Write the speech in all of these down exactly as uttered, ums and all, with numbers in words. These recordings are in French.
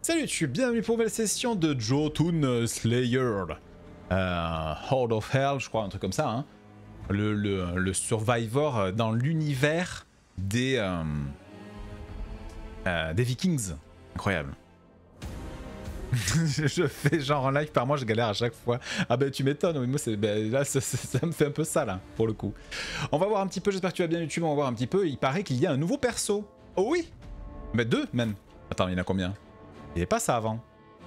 Salut, tu es bienvenue pour une nouvelle session de Jotun Slayer. Euh, Horde of Hell, je crois, un truc comme ça. Hein. Le, le, le Survivor dans l'univers des, euh, euh, des Vikings. Incroyable. Je fais genre en live par mois, je galère à chaque fois. Ah ben tu m'étonnes, oui, moi c'est ben, là ça, ça, ça me fait un peu ça là, pour le coup. On va voir un petit peu, j'espère que tu vas bien YouTube, on va voir un petit peu. Il paraît qu'il y a un nouveau perso. Oh oui. Mais deux même. Attends, il y en a combien? Il n'y avait pas ça avant.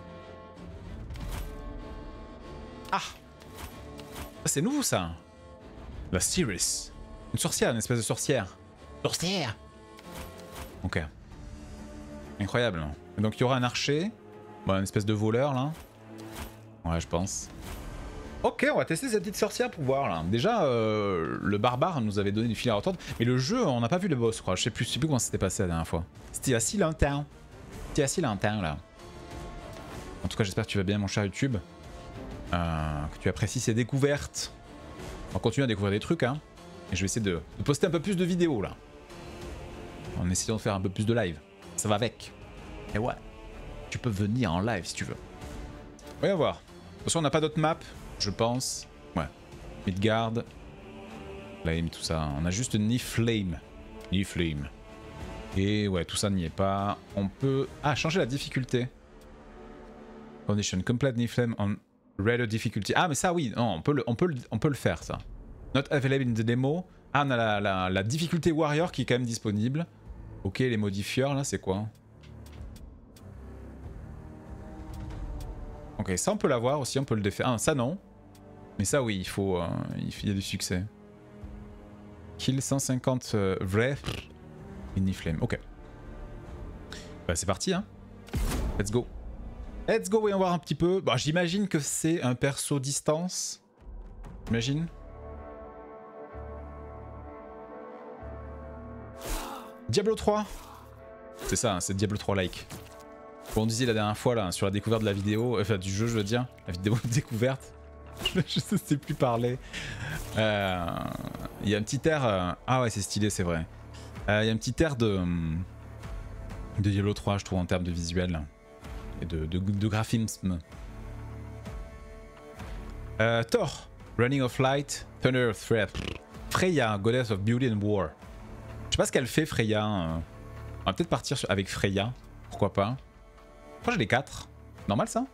Ah, c'est nouveau ça. La Cirrus. Une sorcière, une espèce de sorcière. Sorcière. Ok. Incroyable. Et donc il y aura un archer. Bon, une espèce de voleur là. Ouais, je pense. Ok, on va tester cette petite sorcière pour voir là. Déjà, euh, le barbare nous avait donné du fil à retordre. Mais le jeu, on n'a pas vu le boss, je crois. Je sais plus, je sais plus comment c'était passé la dernière fois. C'était assis longtemps. C'était assis longtemps là. En tout cas, j'espère que tu vas bien, mon cher YouTube. Euh, que tu apprécies ces découvertes. On va continuer à découvrir des trucs, hein. Et je vais essayer de, de poster un peu plus de vidéos là. En essayant de faire un peu plus de live. Ça va avec. Et ouais. Tu peux venir en live si tu veux. Voyons voir. De toute façon, on n'a pas d'autres maps, je pense. Ouais. Midgard. Flame, tout ça. On a juste Niflheim. Niflheim. Et ouais, tout ça n'y est pas. On peut... Ah, changer la difficulté. Condition. Complete Niflheim on Rare Difficulty. Ah, mais ça, oui. Non, on peut le, on peut le, on peut le faire, ça. Not available in the demo. Ah, on a la, la, la difficulté Warrior qui est quand même disponible. Ok, les modifieurs, là, c'est quoi? Ok, ça on peut l'avoir aussi, on peut le défaire. Ah, ça non. Mais ça oui, il faut... Euh, il y a du succès. Kill cent cinquante euh, vrai. Niflheim, ok. Bah c'est parti hein. Let's go. Let's go, voyons voir un petit peu. Bon, j'imagine que c'est un perso distance. J'imagine. Diablo trois. C'est ça, hein, c'est Diablo trois like. Comme on disait la dernière fois là, sur la découverte de la vidéo, enfin du jeu je veux dire, la vidéo de découverte, je ne sais plus parler. Il euh, y a un petit air... Euh, ah ouais c'est stylé c'est vrai. Il euh, y a un petit air de, de Diablo trois je trouve en termes de visuel et de, de, de graphisme. Euh, Thor, Running of Light, Thunder of Threat. Freya, Goddess of Beauty and War. Je sais pas ce qu'elle fait Freya. Euh. On va peut-être partir avec Freya, pourquoi pas. Pourquoi j'ai les quatre? Normal ça?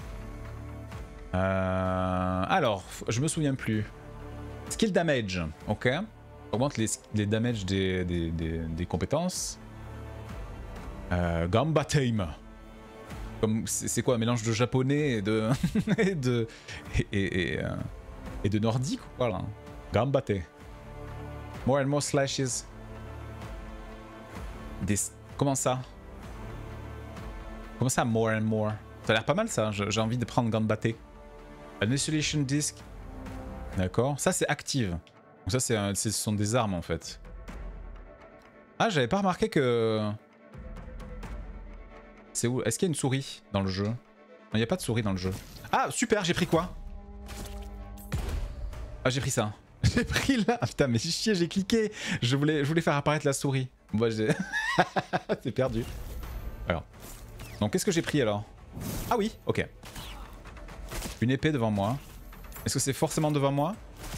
euh, Alors, je me souviens plus. Skill damage, ok. Augmente les, les damages des, des, des, des compétences. Euh, Gamba Tame. C'est quoi un mélange de japonais et de. et de. Et, et, et, euh, et de nordique ou quoi là? Gambate. More and more slashes. Des. Comment ça? Comment ça, more and more? Ça a l'air pas mal ça, j'ai envie de prendre Gambate. An isolation disc. D'accord, ça c'est active. Donc ça c'est, ce sont des armes en fait. Ah, j'avais pas remarqué que... C'est où? Est-ce qu'il y a une souris dans le jeu? Non, il n'y a pas de souris dans le jeu. Ah, super, j'ai pris quoi? Ah, j'ai pris ça. J'ai pris là. Ah, putain, mais j'ai chié, j'ai cliqué. Je voulais, je voulais faire apparaître la souris. Moi, j'ai... c'est perdu. Alors. Donc qu'est-ce que j'ai pris alors? Ah oui, ok. Une épée devant moi. Est-ce que c'est forcément devant moi?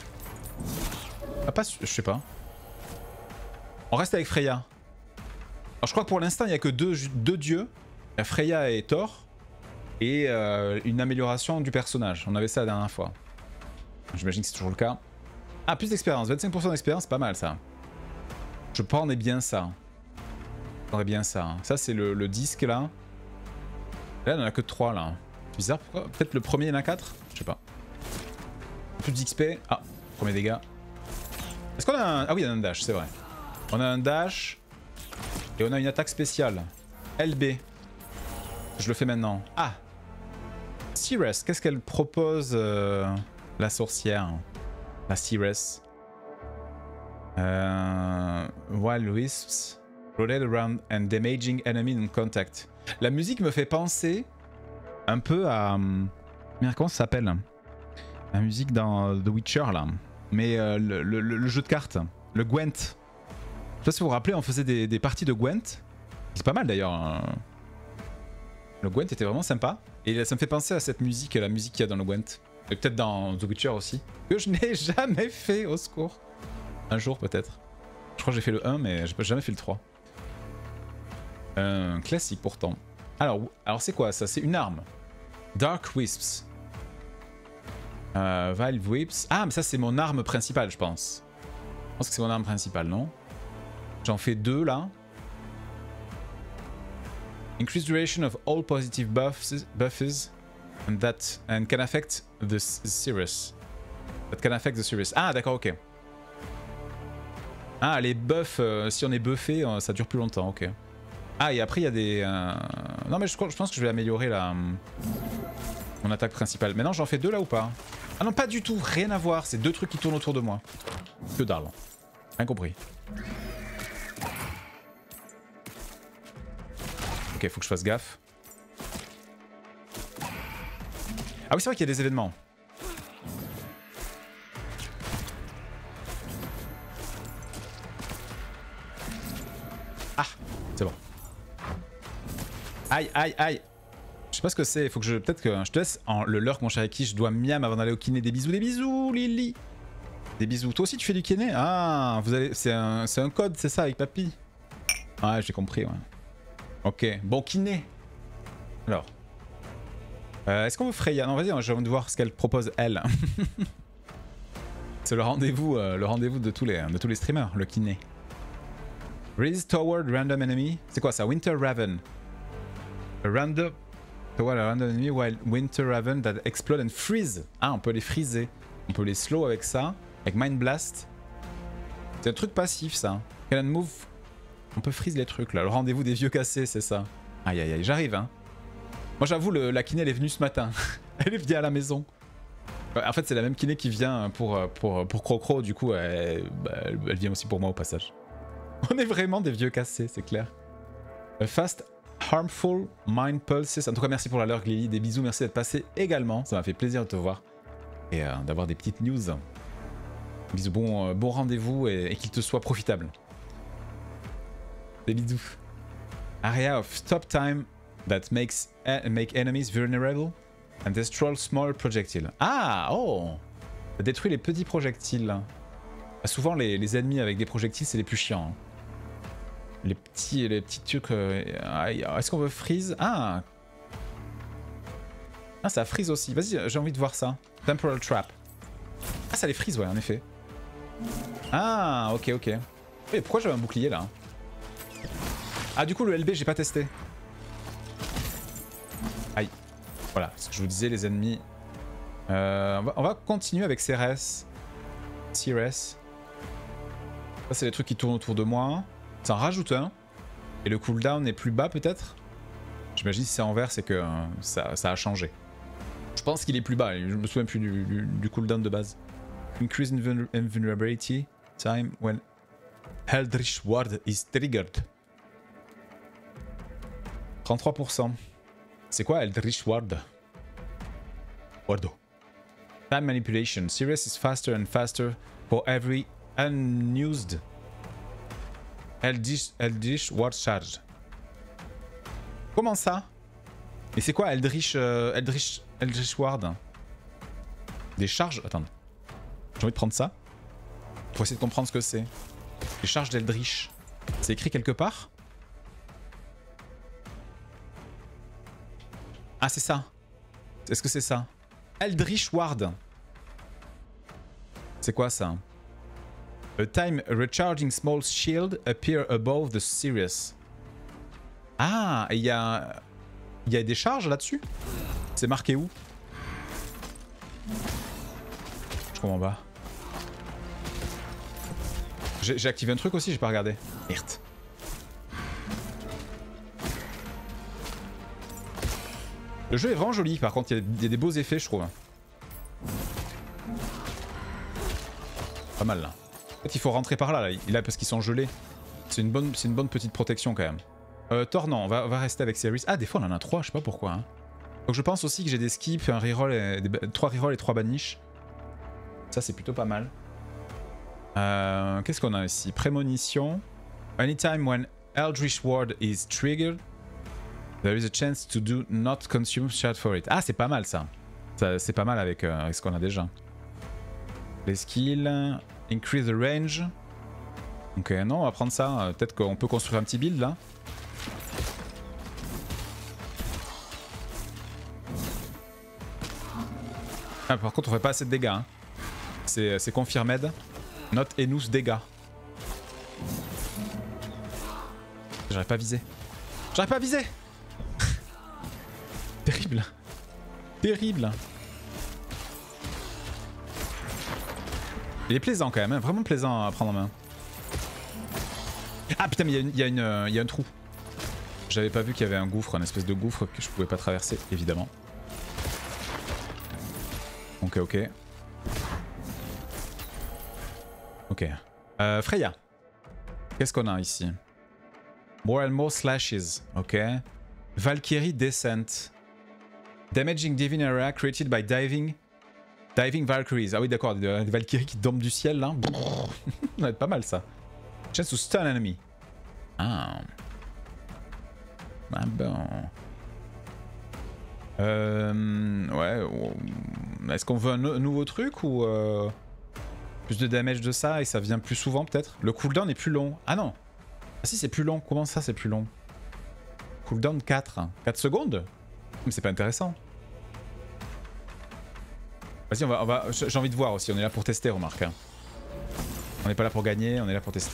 Ah pas, je sais pas. On reste avec Freya. Alors je crois que pour l'instant il n'y a que deux, deux dieux. Freya et Thor. Et euh, une amélioration du personnage. On avait ça la dernière fois. J'imagine que c'est toujours le cas. Ah, plus d'expérience. vingt-cinq pour cent d'expérience, pas mal ça. Je prendrais bien ça. Je prendrais bien ça. Ça c'est le, le disque là. Là, il n'y en a que trois là. C'est bizarre, pourquoi? Peut-être le premier, il y en a quatre? Je sais pas. Plus d'X P. Ah, premier dégât. Est-ce qu'on a un... Ah oui, il y a un dash, c'est vrai. On a un dash. Et on a une attaque spéciale. L B. Je le fais maintenant. Ah! Cirrus, qu'est-ce qu'elle propose, euh, la sorcière? La Cirrus. Euh... Wild Wisps. Rotate around and damaging enemy in contact. La musique me fait penser un peu à... Merde, comment ça s'appelle? La musique dans The Witcher là. Mais euh, le, le, le jeu de cartes. Le Gwent. Je sais pas si vous vous rappelez, on faisait des, des parties de Gwent. C'est pas mal d'ailleurs. Le Gwent était vraiment sympa. Et ça me fait penser à cette musique, la musique qu'il y a dans le Gwent. Et peut-être dans The Witcher aussi. Que je n'ai jamais fait, au secours. Un jour peut-être. Je crois que j'ai fait le un, mais j'ai jamais fait le trois. Un classique pourtant. Alors, alors c'est quoi ça? C'est une arme. Dark Wisps. Euh, Vile Whips. Ah, mais ça c'est mon arme principale, je pense. Je pense que c'est mon arme principale, non? J'en fais deux là. Increase duration of all positive buffs, buffs and that and can affect the Cirrus. That can affect the Cirrus. Ah d'accord, ok. Ah les buffs, euh, si on est buffé, euh, ça dure plus longtemps, ok. Ah et après il y a des... Euh... Non mais je, je pense que je vais améliorer la... mon attaque principale. Maintenant j'en fais deux là ou pas? Ah non pas du tout, rien à voir, c'est deux trucs qui tournent autour de moi. Que dalle. Rien compris. Ok, faut que je fasse gaffe. Ah oui, c'est vrai qu'il y a des événements. Ah, c'est bon. Aïe, aïe, aïe. Je sais pas ce que c'est. Faut que je... Peut-être que je te laisse en le lurk, mon cher Eki. Je dois miam avant d'aller au kiné. Des bisous, des bisous, Lily. Des bisous. Toi aussi, tu fais du kiné? Ah, vous allez... C'est un... un code, c'est ça, avec papy? Ouais, j'ai compris, ouais. Ok, bon kiné. Alors. Euh, Est-ce qu'on veut Freya? Non, vas-y, j'ai envie de voir ce qu'elle propose, elle. C'est le rendez-vous euh, le rendez-vous de, tous les, de tous les streamers, le kiné. Raise toward random enemy. C'est quoi ça? Winter Raven. A random... Toward a random enemy while Winter Raven that explode and freeze. Ah, on peut les freezer. On peut les slow avec ça. Avec Mind Blast. C'est un truc passif, ça. Can move... On peut freeze les trucs là, le rendez-vous des vieux cassés, c'est ça. Aïe aïe aïe, j'arrive hein. Moi j'avoue, la kiné elle est venue ce matin. Elle est venue à la maison. En fait c'est la même kiné qui vient pour, pour, pour Crocro, du coup elle, bah, elle vient aussi pour moi au passage. On est vraiment des vieux cassés, c'est clair. Fast Harmful Mind Pulses. En tout cas merci pour la lurk Lily, des bisous, merci d'être passé également. Ça m'a fait plaisir de te voir. Et euh, d'avoir des petites news. Bisous, bon, euh, bon rendez-vous et, et qu'il te soit profitable. Des bisous. Area of stop time that makes uh, make enemies vulnerable and destroy small projectiles. Ah, oh, ça détruit les petits projectiles. Ah, souvent les, les ennemis avec des projectiles c'est les plus chiants. Hein. Les petits les petits trucs. Euh, Est-ce qu'on veut freeze? Ah, ah ça freeze aussi. Vas-y, j'ai envie de voir ça. Temporal trap. Ah ça les freeze ouais en effet. Ah ok ok. Et pourquoi j'avais un bouclier là? Ah du coup le L B j'ai pas testé. Aïe. Voilà, ce que je vous disais les ennemis. Euh, on, va, on va continuer avec C R S. C R S. Ça c'est les trucs qui tournent autour de moi. Ça en rajoute un. Et le cooldown est plus bas peut-être. J'imagine si c'est en vert c'est que euh, ça, ça a changé. Je pense qu'il est plus bas, je me souviens plus du, du, du cooldown de base. Increase invulnerability time when Eldritch Ward is triggered. trente-trois pour cent. C'est quoi Eldritch Ward? Wardo. Time manipulation. Sirius is faster and faster for every unused Eldritch, Eldritch Ward charge. Comment ça? Mais c'est quoi Eldritch, euh, Eldritch, Eldritch Ward? Des charges? Attends. J'ai envie de prendre ça. Pour essayer de comprendre ce que c'est. Les charges d'Eldritch. C'est écrit quelque part? Ah c'est ça. Est-ce que c'est ça? Eldritch Ward. C'est quoi ça? A time recharging small shield appear above the Sirius. Ah, il y a... Il y a des charges là-dessus? C'est marqué où? Je comprends pas. J'ai activé un truc aussi, j'ai pas regardé. Merde. Le jeu est vraiment joli, par contre, il y, y a des beaux effets, je trouve. Pas mal, là. En fait, il faut rentrer par là, là, là parce qu'ils sont gelés. C'est une, bonne, une bonne petite protection, quand même. Euh, Thor, non, on va, on va rester avec Series. Ah, des fois, on en a trois, je sais pas pourquoi. Hein. Donc, je pense aussi que j'ai des skips, un reroll, et des, trois rerolls et trois banish. Ça, c'est plutôt pas mal. Euh, Qu'est-ce qu'on a ici? Prémonition. Anytime when Eldritch Ward is triggered. There is a chance to do not consume shard for it. Ah, c'est pas mal ça. ça c'est pas mal avec, euh, avec ce qu'on a déjà. Les skills. Increase the range. Ok, non, on va prendre ça. Peut-être qu'on peut construire un petit build là. Ah, par contre, on fait pas assez de dégâts. Hein. C'est confirmed. Not enough dégâts. J'arrive pas à viser. J'arrive pas à viser. Terrible. Terrible. Il est plaisant quand même, hein. Vraiment plaisant à prendre en main. Ah putain, mais il y, y, euh, y a un trou. J'avais pas vu qu'il y avait un gouffre, un espèce de gouffre que je pouvais pas traverser, évidemment. Ok, ok. Ok. Euh, Freya. Qu'est-ce qu'on a ici? More and more slashes. Ok. Valkyrie Descent. Damaging divine area created by diving. Diving Valkyries. Ah oui, d'accord. Des Valkyries qui tombent du ciel là. Ça va être pas mal ça. Chance to stun enemy. Ah. Ah bon. Euh, ouais. Est-ce qu'on veut un nouveau truc ou euh, plus de damage de ça et ça vient plus souvent peut-être? Le cooldown est plus long. Ah non. Ah si, c'est plus long. Comment ça c'est plus long? Cooldown quatre. quatre secondes? Mais c'est pas intéressant. Vas-y, on va, on va... j'ai envie de voir aussi. On est là pour tester, remarque. Hein. On n'est pas là pour gagner, on est là pour tester.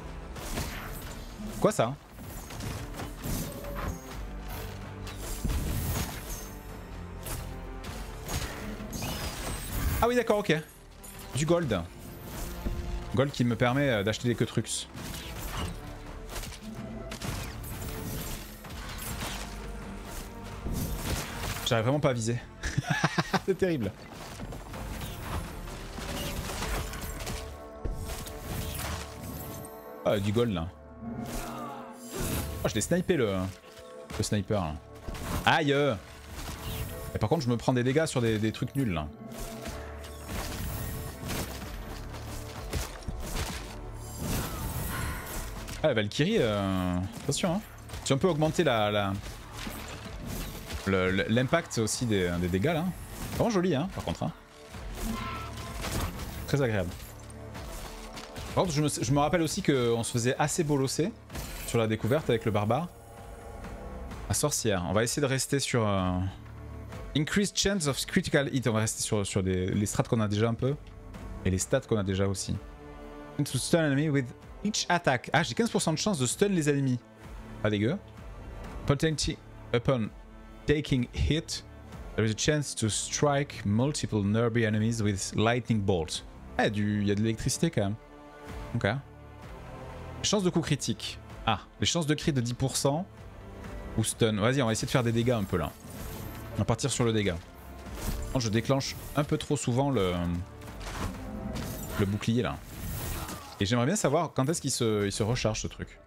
Quoi ça? Ah oui d'accord, ok. Du gold. Gold qui me permet d'acheter des queutrucs. J'arrive vraiment pas à viser. C'est terrible. Ah, du gold là. Oh, je l'ai snipé le, le sniper là. Aïe. Et par contre, je me prends des dégâts sur des, des trucs nuls là. Ah, la Valkyrie, euh... attention hein. Si on peut augmenter la... la... l'impact aussi des, des dégâts là. Vraiment joli hein, par contre. Hein. Très agréable. Par contre, je me, je me rappelle aussi qu'on se faisait assez bolosser sur la découverte avec le barbare. La sorcière. On va essayer de rester sur... Euh... Increased chance of critical hit. On va rester sur, sur des, les strats qu'on a déjà un peu. Et les stats qu'on a déjà aussi. To stun enemy with each attack. Ah, j'ai quinze pour cent de chance de stun les ennemis. Pas dégueu. Potentially upon taking hit, there is a chance to strike multiple nearby enemies with lightning bolt. Ah, il y a de l'électricité quand même. Ok. Chance de coup critique. Ah, les chances de crit de dix pour cent. Ou stun. Vas-y, on va essayer de faire des dégâts un peu là. On va partir sur le dégât. Je déclenche un peu trop souvent le, le bouclier là. Et j'aimerais bien savoir quand est-ce qu'il se, il se recharge ce truc.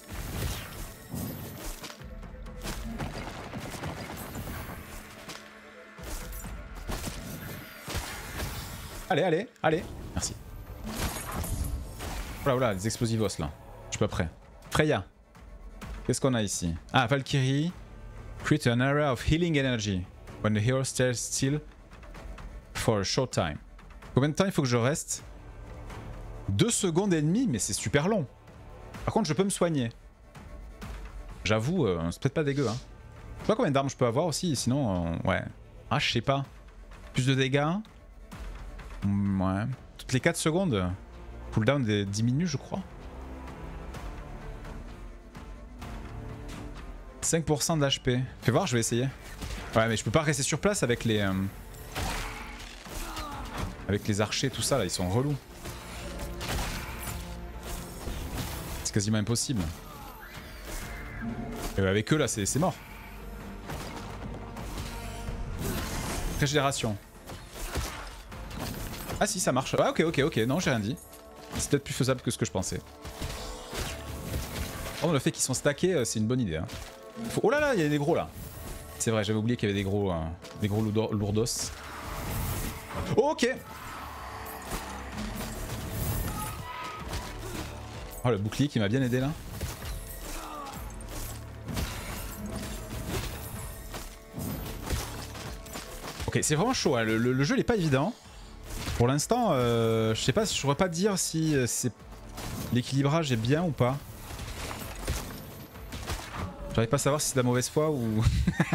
Allez, allez, allez. Merci. Voilà, voilà, les explosivos là. Je suis pas prêt. Freya. Qu'est-ce qu'on a ici? Ah, Valkyrie. Create an area of healing energy. When the hero stays still for a short time. Combien de temps il faut que je reste? deux secondes et demie, mais c'est super long. Par contre, je peux me soigner. J'avoue, euh, c'est peut-être pas dégueu. Hein. Je sais pas combien d'armes je peux avoir aussi, sinon, euh, ouais. Ah, je sais pas. Plus de dégâts. Ouais. Toutes les quatre secondes. Cooldown diminue, je crois. cinq pour cent d'H P. Fais voir, je vais essayer. Ouais, mais je peux pas rester sur place avec les... Euh, avec les archers, tout ça, là, ils sont relous. C'est quasiment impossible. Et avec eux, là, c'est mort. Régénération. Ah si, ça marche. Ah ok, ok, ok. Non, j'ai rien dit. C'est peut-être plus faisable que ce que je pensais. Oh, le fait qu'ils sont stackés, c'est une bonne idée. Hein. Faut... Oh là là, il y a des gros là. C'est vrai, j'avais oublié qu'il y avait des gros, euh, des gros lourdos. Oh, ok. Oh, le bouclier qui m'a bien aidé là. Ok, c'est vraiment chaud, hein. le, le, le jeu il est pas évident. Pour l'instant, euh, je sais pas, je pourrais pas dire si c'est l'équilibrage est bien ou pas. J'arrive pas à savoir si c'est de la mauvaise foi ou...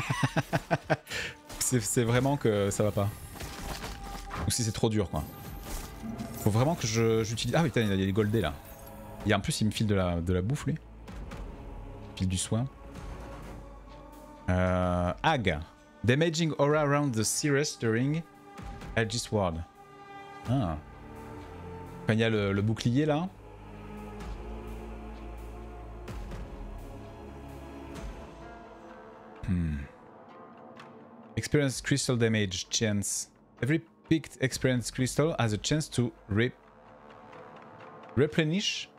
c'est vraiment que ça va pas. Ou si c'est trop dur quoi. Faut vraiment que j'utilise... Ah oui, putain, il y a les goldés là. Et en plus il me file de la, de la bouffe lui. Il file du soin. Euh, Ag. Damaging aura around the Cirrus during Aegis Ward. Ah. Quand il y a le, le bouclier là. Hmm. Experience crystal damage chance. Every picked experience crystal has a chance to re replenish.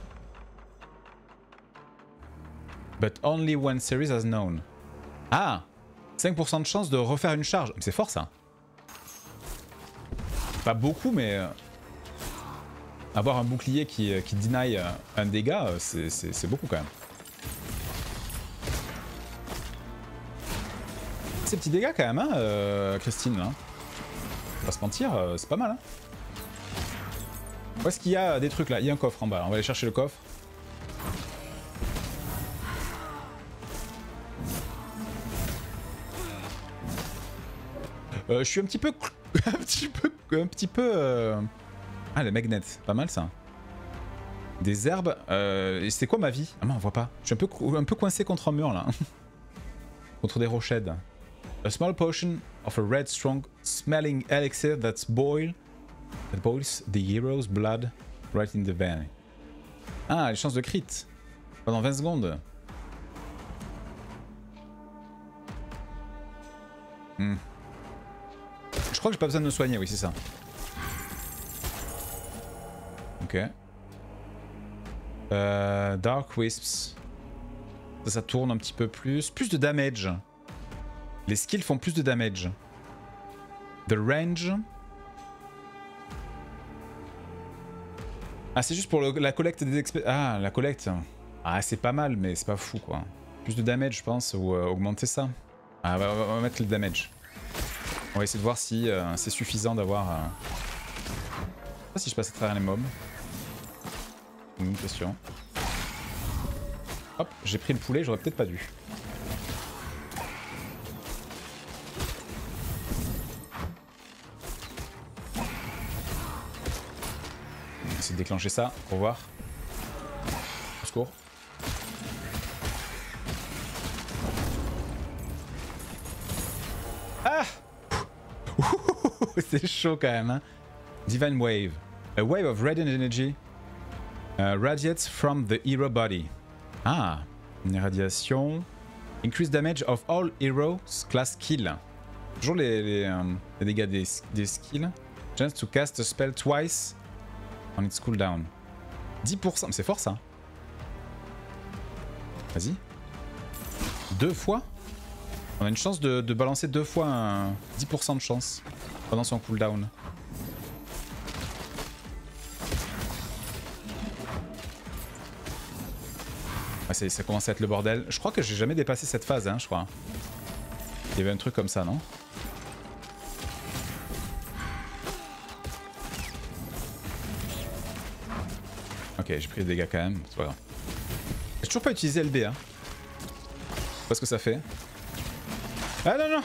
But only one series has known. Ah, cinq pour cent de chance de refaire une charge. C'est fort ça. Pas beaucoup, mais euh, avoir un bouclier qui, qui deny un dégât, c'est beaucoup quand même. Ces petits dégâts quand même, hein, euh, Christine. Là. On va se mentir, euh, c'est pas mal. Hein. Où est-ce qu'il y a des trucs là? Il y a un coffre en bas. On va aller chercher le coffre. Euh, je suis un petit peu... un petit peu... Un petit peu... Euh... Ah, les magnets. Pas mal, ça. Des herbes. Euh... C'est quoi ma vie? Ah non, on voit pas. Je suis un peu, un peu coincé contre un mur, là. Contre des rochettes. A small potion of a red strong smelling elixir that's boil... That boils the hero's blood right in the vein. Ah, les chances de crit. Pendant vingt secondes. Hmm. Je crois que j'ai pas besoin de me soigner, oui c'est ça. Ok. Euh, Dark Wisps. Ça, ça tourne un petit peu plus. Plus de damage. Les skills font plus de damage. The range. Ah c'est juste pour le, la collecte des expériences. Ah la collecte. Ah c'est pas mal mais c'est pas fou quoi. Plus de damage je pense ou euh, augmenter ça. Ah on va, on va mettre le damage. On va essayer de voir si euh, c'est suffisant d'avoir... Euh... Je sais pas si je passe à travers les mobs. Une question. Hop, j'ai pris le poulet, j'aurais peut-être pas dû. On va essayer de déclencher ça pour voir. Au secours. Ah! C'est chaud quand même, hein. Divine Wave. A wave of radiant energy uh, radiates from the hero body. Ah, une irradiation. Increase damage of all heroes class kill. Toujours les, les, euh, les dégâts des, des skills. Chance to cast a spell twice on its cooldown. dix pour cent, c'est fort ça. Vas-y. Deux fois? On a une chance de, de balancer deux fois un dix pour cent de chance pendant son cooldown. Ah, ça commence à être le bordel. Je crois que j'ai jamais dépassé cette phase, hein, je crois. Il y avait un truc comme ça, non? Ok, j'ai pris les dégâts quand même, c'est pas grave. J'ai toujours pas utilisé L B, hein. Je sais pas ce que ça fait. Ah non, non!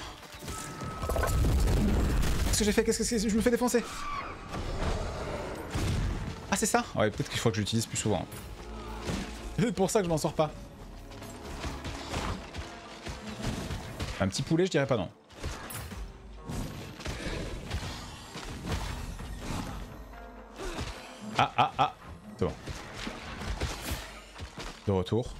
Qu'est-ce que j'ai fait? Qu'est-ce que c'est? Je me fais défoncer! Ah, c'est ça? Ouais, peut-être qu'il faut que je l'utilise plus souvent. C'est pour ça que je m'en sors pas. Un petit poulet, je dirais pas non. Ah, ah, ah! C'est bon. De retour.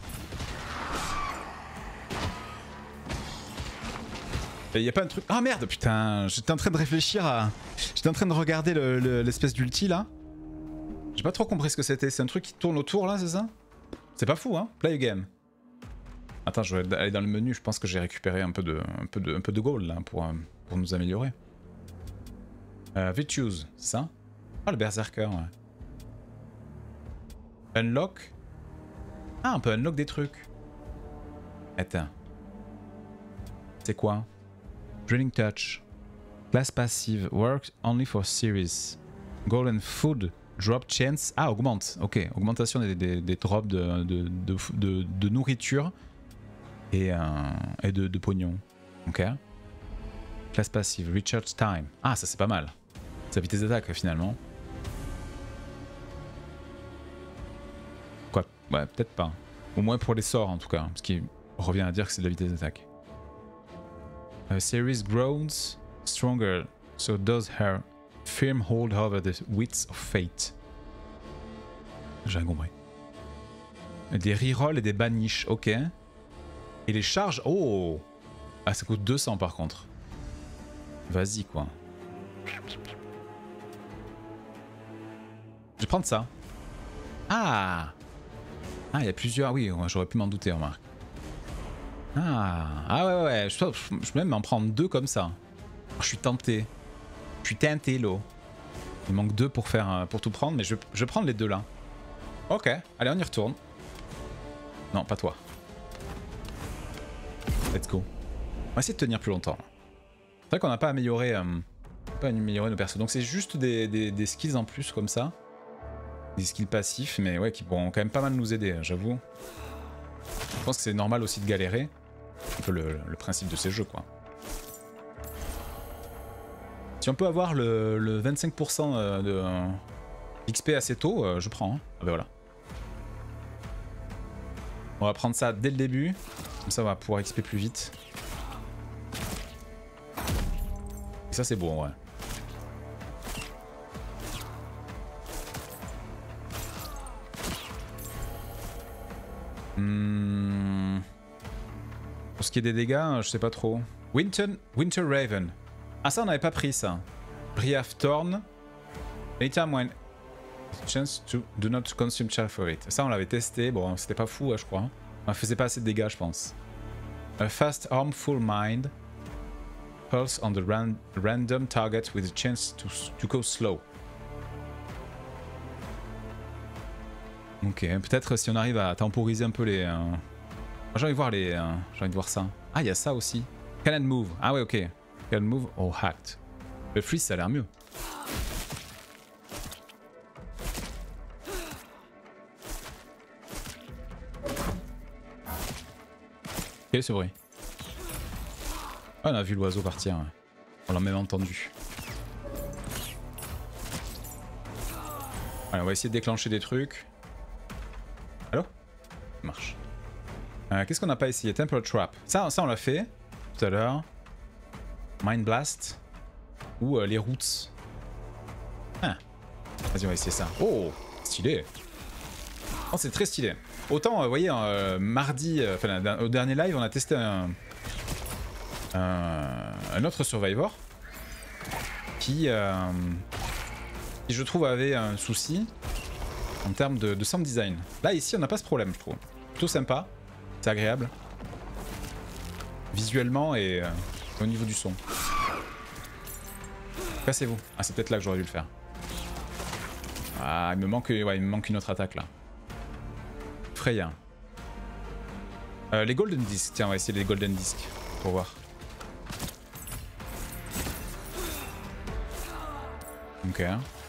Il y a pas un truc... Ah merde, putain, j'étais en train de réfléchir à... J'étais en train de regarder l'espèce le, le, d'ulti là. J'ai pas trop compris ce que c'était. C'est un truc qui tourne autour là, c'est ça? C'est pas fou, hein? Play a game. Attends, je vais aller dans le menu. Je pense que j'ai récupéré un peu de, un peu de, un peu de gold là pour, pour nous améliorer. Euh, Virtues, c'est ça? Ah, le Berserker, ouais. Unlock. Ah, on peut unlock des trucs. Attends. C'est quoi? Drilling Touch. Class passive. Works only for series. Golden food. Drop chance. Ah, augmente. Ok. Augmentation des, des, des drops de, de, de, de, de nourriture et, euh, et de, de pognon. Ok. Class passive. Recharge time. Ah, ça c'est pas mal. Ça vitesse d'attaque finalement. Quoi? Ouais, peut-être pas. Au moins pour les sorts en tout cas. Ce qui revient à dire que c'est de la vitesse d'attaque. A series grows stronger, so does her firm hold over the wits of fate. J'ai rien compris. Des rerolls et des banish, ok. Et les charges, oh. Ah, ça coûte deux cents par contre. Vas-y quoi. Je vais prendre ça. Ah. Ah, il y a plusieurs, oui, j'aurais pu m'en douter, remarque. Ah, ah ouais, ouais, je, je, je peux même en prendre deux comme ça. Je suis tenté. Je suis tenté, l'eau. Il manque deux pour, faire, pour tout prendre, mais je, je vais prendre les deux là. Ok, allez, on y retourne. Non, pas toi. Let's go. On va essayer de tenir plus longtemps. C'est vrai qu'on n'a pas amélioré, euh, pas amélioré nos persos. Donc c'est juste des, des, des skills en plus comme ça. Des skills passifs, mais ouais, qui pourront quand même pas mal nous aider, j'avoue. Je pense que c'est normal aussi de galérer. Un peu le, le principe de ces jeux, quoi. Si on peut avoir le, le vingt-cinq pour cent de euh, X P assez tôt, euh, je prends. Hein. Ah ben voilà. On va prendre ça dès le début. Comme ça, on va pouvoir X P plus vite. Et ça, c'est bon, ouais. Hmm. Pour ce qui est des dégâts, je sais pas trop. Winter, Winter Raven. Ah ça on n'avait pas pris ça. Briaf Thorn. Anytime when chance to do not consume char for it. Ça on l'avait testé, bon c'était pas fou je crois. On faisait pas assez de dégâts je pense. A fast harmful mind. Pulse on the ran random target with a chance to, to go slow. Ok, peut-être si on arrive à temporiser un peu les... Euh... J'ai envie de voir les... Euh... J'ai envie de voir ça. Ah, il y a ça aussi. Can and move. Ah ouais, ok. Can move or hacked. Le freeze, ça a l'air mieux. Quel est ce bruit? Ah, on a vu l'oiseau partir. On l'a même entendu. Allez, on va essayer de déclencher des trucs. Allô? Ça marche. Euh, Qu'est-ce qu'on n'a pas essayé? Temple Trap. Ça, ça on l'a fait tout à l'heure. Mind Blast. Ou euh, les Roots. Ah. Vas-y, on va essayer ça. Oh, stylé. Oh, c'est très stylé. Autant, vous euh, voyez, euh, mardi, euh, enfin, au dernier live, on a testé un, un, un autre Survivor qui, euh, qui, je trouve, avait un souci en termes de, de sound design. Là, ici, on n'a pas ce problème, je trouve. Plutôt sympa, c'est agréable. Visuellement et euh, au niveau du son. Cassez-vous. Ah, c'est peut-être là que j'aurais dû le faire. Ah, il me manque, ouais, il me manque une autre attaque là. Freya. Euh, les Golden Discs. Tiens, on va essayer les Golden Discs pour voir. Ok.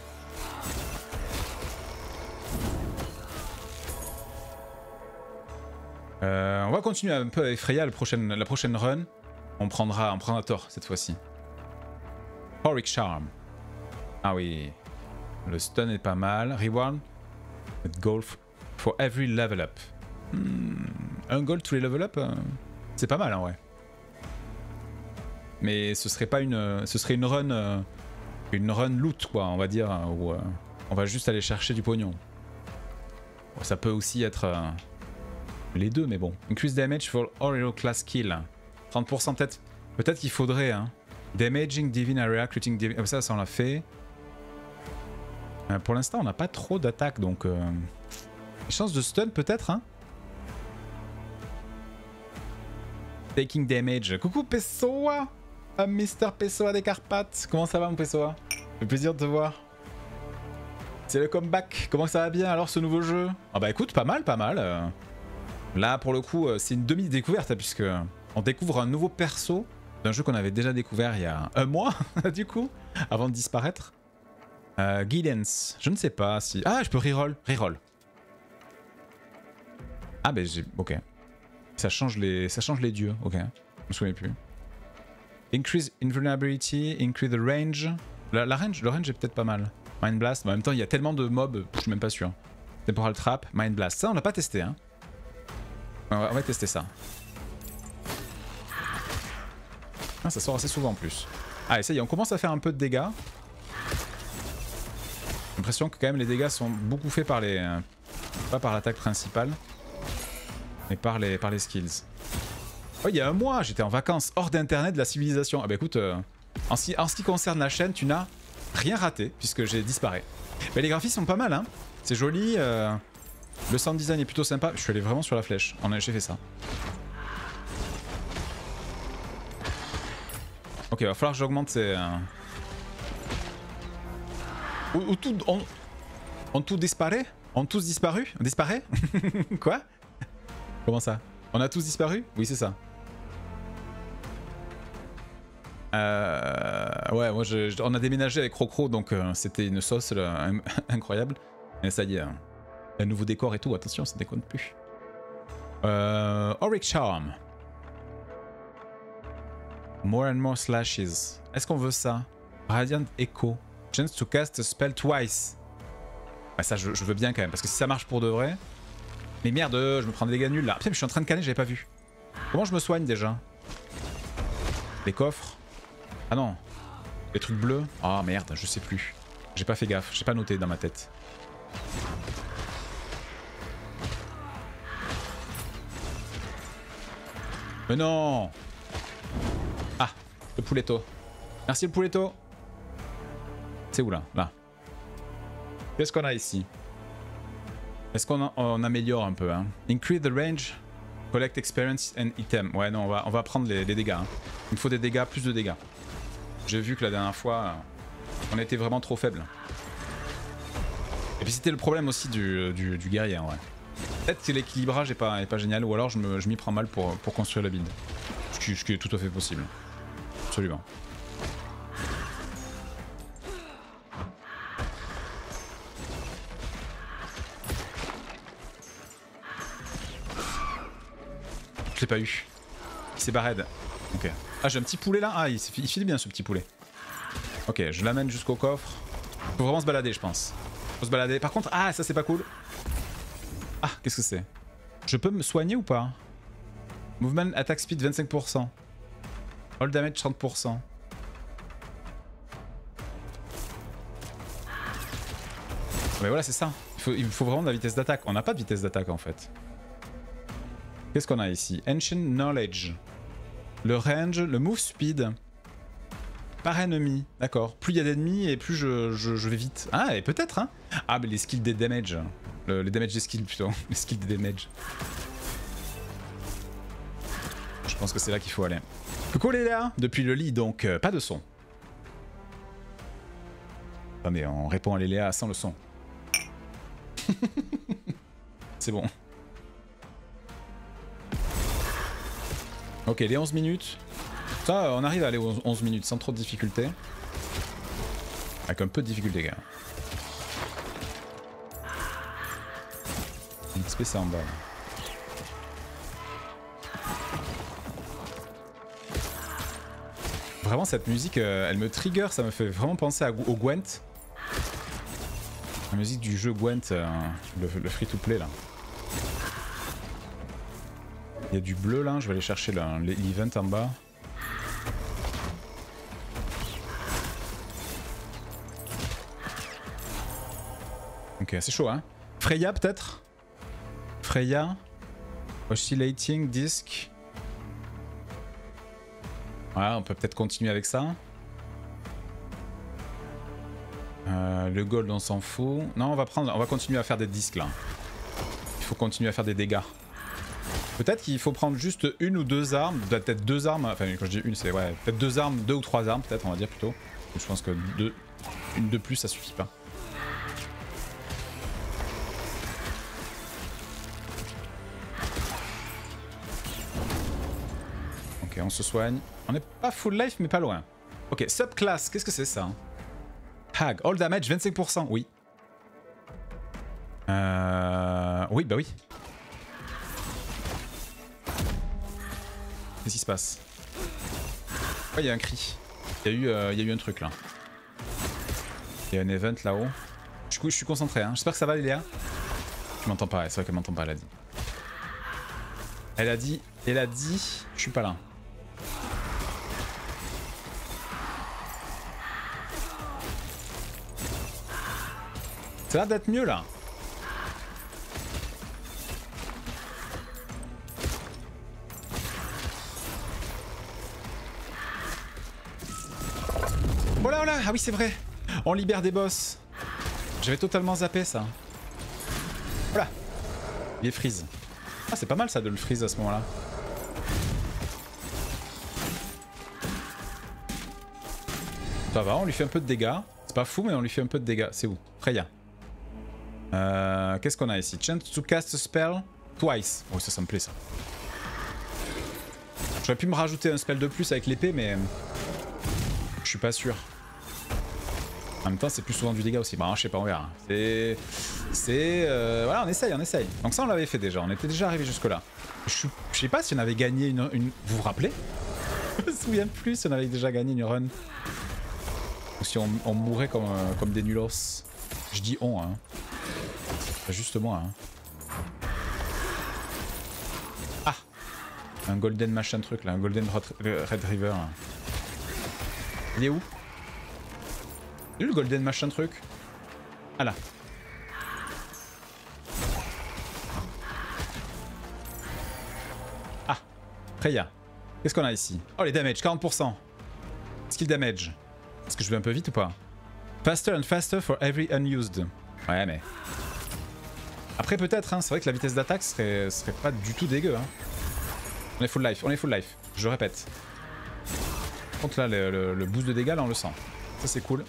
Euh, on va continuer un peu avec Freya. La prochaine, la prochaine run, on prendra, on prendra Thor cette fois-ci. Auric Charm. Ah oui. Le stun est pas mal. Reward. With golf. For every level up. Hmm. Un gold tous les level up, euh, c'est pas mal en vrai. Mais ce serait pas une, ce serait une run, euh, une run loot quoi, on va dire, où euh, on va juste aller chercher du pognon. Bon, ça peut aussi être euh, les deux, mais bon. Increase damage for all hero class kill. trente pour cent peut-être, peut-être qu'il faudrait. Hein. Damaging divine area, critting divine. Comme ça, ça on l'a fait. Euh, pour l'instant, on n'a pas trop d'attaques, donc. Euh... Chance de stun peut-être hein. Taking damage. Coucou Pessoa, ah, Mister Pessoa des Carpates. Comment ça va mon Pessoa? Fait plaisir de te voir. C'est le comeback. Comment ça va bien alors ce nouveau jeu? Ah bah écoute, pas mal, pas mal. Là pour le coup, c'est une demi-découverte hein, puisque on découvre un nouveau perso d'un jeu qu'on avait déjà découvert il y a un mois, du coup, avant de disparaître. Euh, Guidance, je ne sais pas si... Ah, je peux reroll, reroll. Ah, ben j'ai... Ok. Ça change les, ça change les dieux, ok. Je me souviens plus. Increase invulnerability, increase the range. La, la range, le range est peut-être pas mal. Mind Blast, mais en même temps, il y a tellement de mobs, je suis même pas sûr. Temporal Trap, Mind Blast. Ça, on l'a pas testé, hein. On va, on va tester ça. Ah, ça sort assez souvent en plus. Allez, ça y est, on commence à faire un peu de dégâts. J'ai l'impression que quand même les dégâts sont beaucoup faits par les... Euh, pas par l'attaque principale, mais par les, par les skills. Oh, il y a un mois, j'étais en vacances hors d'internet de la civilisation. Ah bah écoute, euh, en, ce, en ce qui concerne la chaîne, tu n'as rien raté, puisque j'ai disparu. Mais les graphismes sont pas mal, hein. C'est joli, euh, le sound design est plutôt sympa. Je suis allé vraiment sur la flèche, on a j'ai fait ça. Ok, il va falloir que j'augmente ces... Euh... Ou, ou tout... On, on tout disparaît? On tous disparu? On disparaît? Quoi? Comment ça? On a tous disparu? Oui, c'est ça. Euh... Ouais, moi, je, je, on a déménagé avec Crocro, donc euh, c'était une sauce là, incroyable. Et ça y est, hein. Un nouveau décor et tout, attention, ça déconne plus. Euh... Auric Charm. More and more slashes. Est-ce qu'on veut ça? Radiant Echo. Chance to cast a spell twice. Ah, ça, je, je veux bien quand même, parce que si ça marche pour de vrai... Mais merde, je me prends des dégâts nuls là. Putain, mais je suis en train de canner, j'avais pas vu. Comment je me soigne déjà? Les coffres. Ah non. Les trucs bleus. Ah oh, merde, je sais plus. J'ai pas fait gaffe, j'ai pas noté dans ma tête. Mais non. Ah, le pouletto. Merci le pouletto. C'est où là? Là. Qu'est-ce qu'on a ici? Est-ce qu'on on améliore un peu, hein? Increase the range, collect experience and item. Ouais, non, on va, on va prendre les, les dégâts. Hein. Il me faut des dégâts, plus de dégâts. J'ai vu que la dernière fois, on était vraiment trop faible. Et puis c'était le problème aussi du, du, du guerrier, ouais. Peut-être que l'équilibrage est pas, est pas génial, ou alors je m'y je m'y prends mal pour, pour construire la build. Ce qui, ce qui est tout à fait possible. Absolument. Je l'ai pas eu. Il s'est barré. Ok. Ah, j'ai un petit poulet là. Ah, il, il file bien ce petit poulet. Ok, je l'amène jusqu'au coffre. Faut vraiment se balader, je pense. Faut se balader. Par contre, ah, ça c'est pas cool. Ah, qu'est-ce que c'est? Je peux me soigner ou pas? Movement attack speed vingt-cinq pour cent. All damage trente pour cent. Mais voilà, c'est ça. Il faut, il faut vraiment de la vitesse d'attaque. On n'a pas de vitesse d'attaque en fait. Qu'est-ce qu'on a ici? Ancient Knowledge. Le range, le move speed. Par ennemi. D'accord. Plus il y a d'ennemis et plus je, je, je vais vite. Ah, et peut-être, hein. Ah, mais les skills des damage. Le, les damage des skills plutôt. Les skills des damage. Je pense que c'est là qu'il faut aller. Coucou les gars. Depuis le lit, donc euh, pas de son. Attendez, on répond à Léléa sans le son. C'est bon. Ok, les onze minutes. Ça, on arrive à aller aux onze minutes sans trop de difficulté. Avec un peu de difficulté, gars. X P, c'est en bas. Là. Vraiment, cette musique, euh, elle me trigger. Ça me fait vraiment penser à, au Gwent. La musique du jeu Gwent, euh, le, le free-to-play, là. Il y a du bleu là, je vais aller chercher l'event en bas. Ok, c'est chaud hein. Freya peut-être? Freya. Oscillating Disc. Voilà, on peut peut-être continuer avec ça. Euh, le gold on s'en fout. Non, on va prendre, on va continuer à faire des disques là. Il faut continuer à faire des dégâts. Peut-être qu'il faut prendre juste une ou deux armes, peut-être deux armes, enfin quand je dis une c'est ouais, peut-être deux armes, deux ou trois armes peut-être on va dire plutôt. Je pense que deux, une de plus ça suffit pas. Ok, on se soigne. On n'est pas full life, mais pas loin. Ok, subclass, qu'est-ce que c'est ça? Hag, all damage, vingt-cinq pour cent, oui. Euh... Oui, bah oui. Qu'est-ce qui se passe? Ouais, il y a un cri. Il y a eu, euh, il y a eu un truc là. Il y a un event là-haut. Du coup, je suis concentré. Hein. J'espère que ça va, Léa. Tu m'entends pas, c'est vrai qu'elle m'entend pas, elle a dit. Elle a dit, elle a dit, je suis pas là. Ça a l'air d'être mieux là. Voilà, voilà, ah oui c'est vrai. On libère des boss. J'avais totalement zappé ça. Voilà. Il est freeze. Ah c'est pas mal ça de le freeze à ce moment-là. Ça va, on lui fait un peu de dégâts. C'est pas fou mais on lui fait un peu de dégâts. C'est où? Freya. Euh, Qu'est-ce qu'on a ici? Chance to cast a spell twice. Oh ça, ça me plaît ça. J'aurais pu me rajouter un spell de plus avec l'épée mais... Je suis pas sûr. En même temps c'est plus souvent du dégât aussi. Bon je sais pas, on verra. C'est... C'est... Euh... Voilà on essaye, on essaye. Donc ça on l'avait fait déjà, on était déjà arrivé jusque là. Je, je sais pas si on avait gagné une... une... Vous vous rappelez? Je me souviens plus si on avait déjà gagné une run. Ou si on, on mourait comme, euh, comme des nulos. Je dis on hein. Juste moi hein. Ah, un golden machin truc là, un golden red river. Il est où? Il est où le golden machin truc? Ah là. Ah, Freya. Qu'est-ce qu'on a ici? Oh les damage, quarante pour cent. Skill damage. Est-ce que je vais un peu vite ou pas? Faster and faster for every unused. Ouais mais... Après peut-être, hein, c'est vrai que la vitesse d'attaque serait, serait pas du tout dégueu. Hein. On est full life, on est full life, je répète. Par contre là, le, le, le boost de dégâts, là on le sent. Ça c'est cool.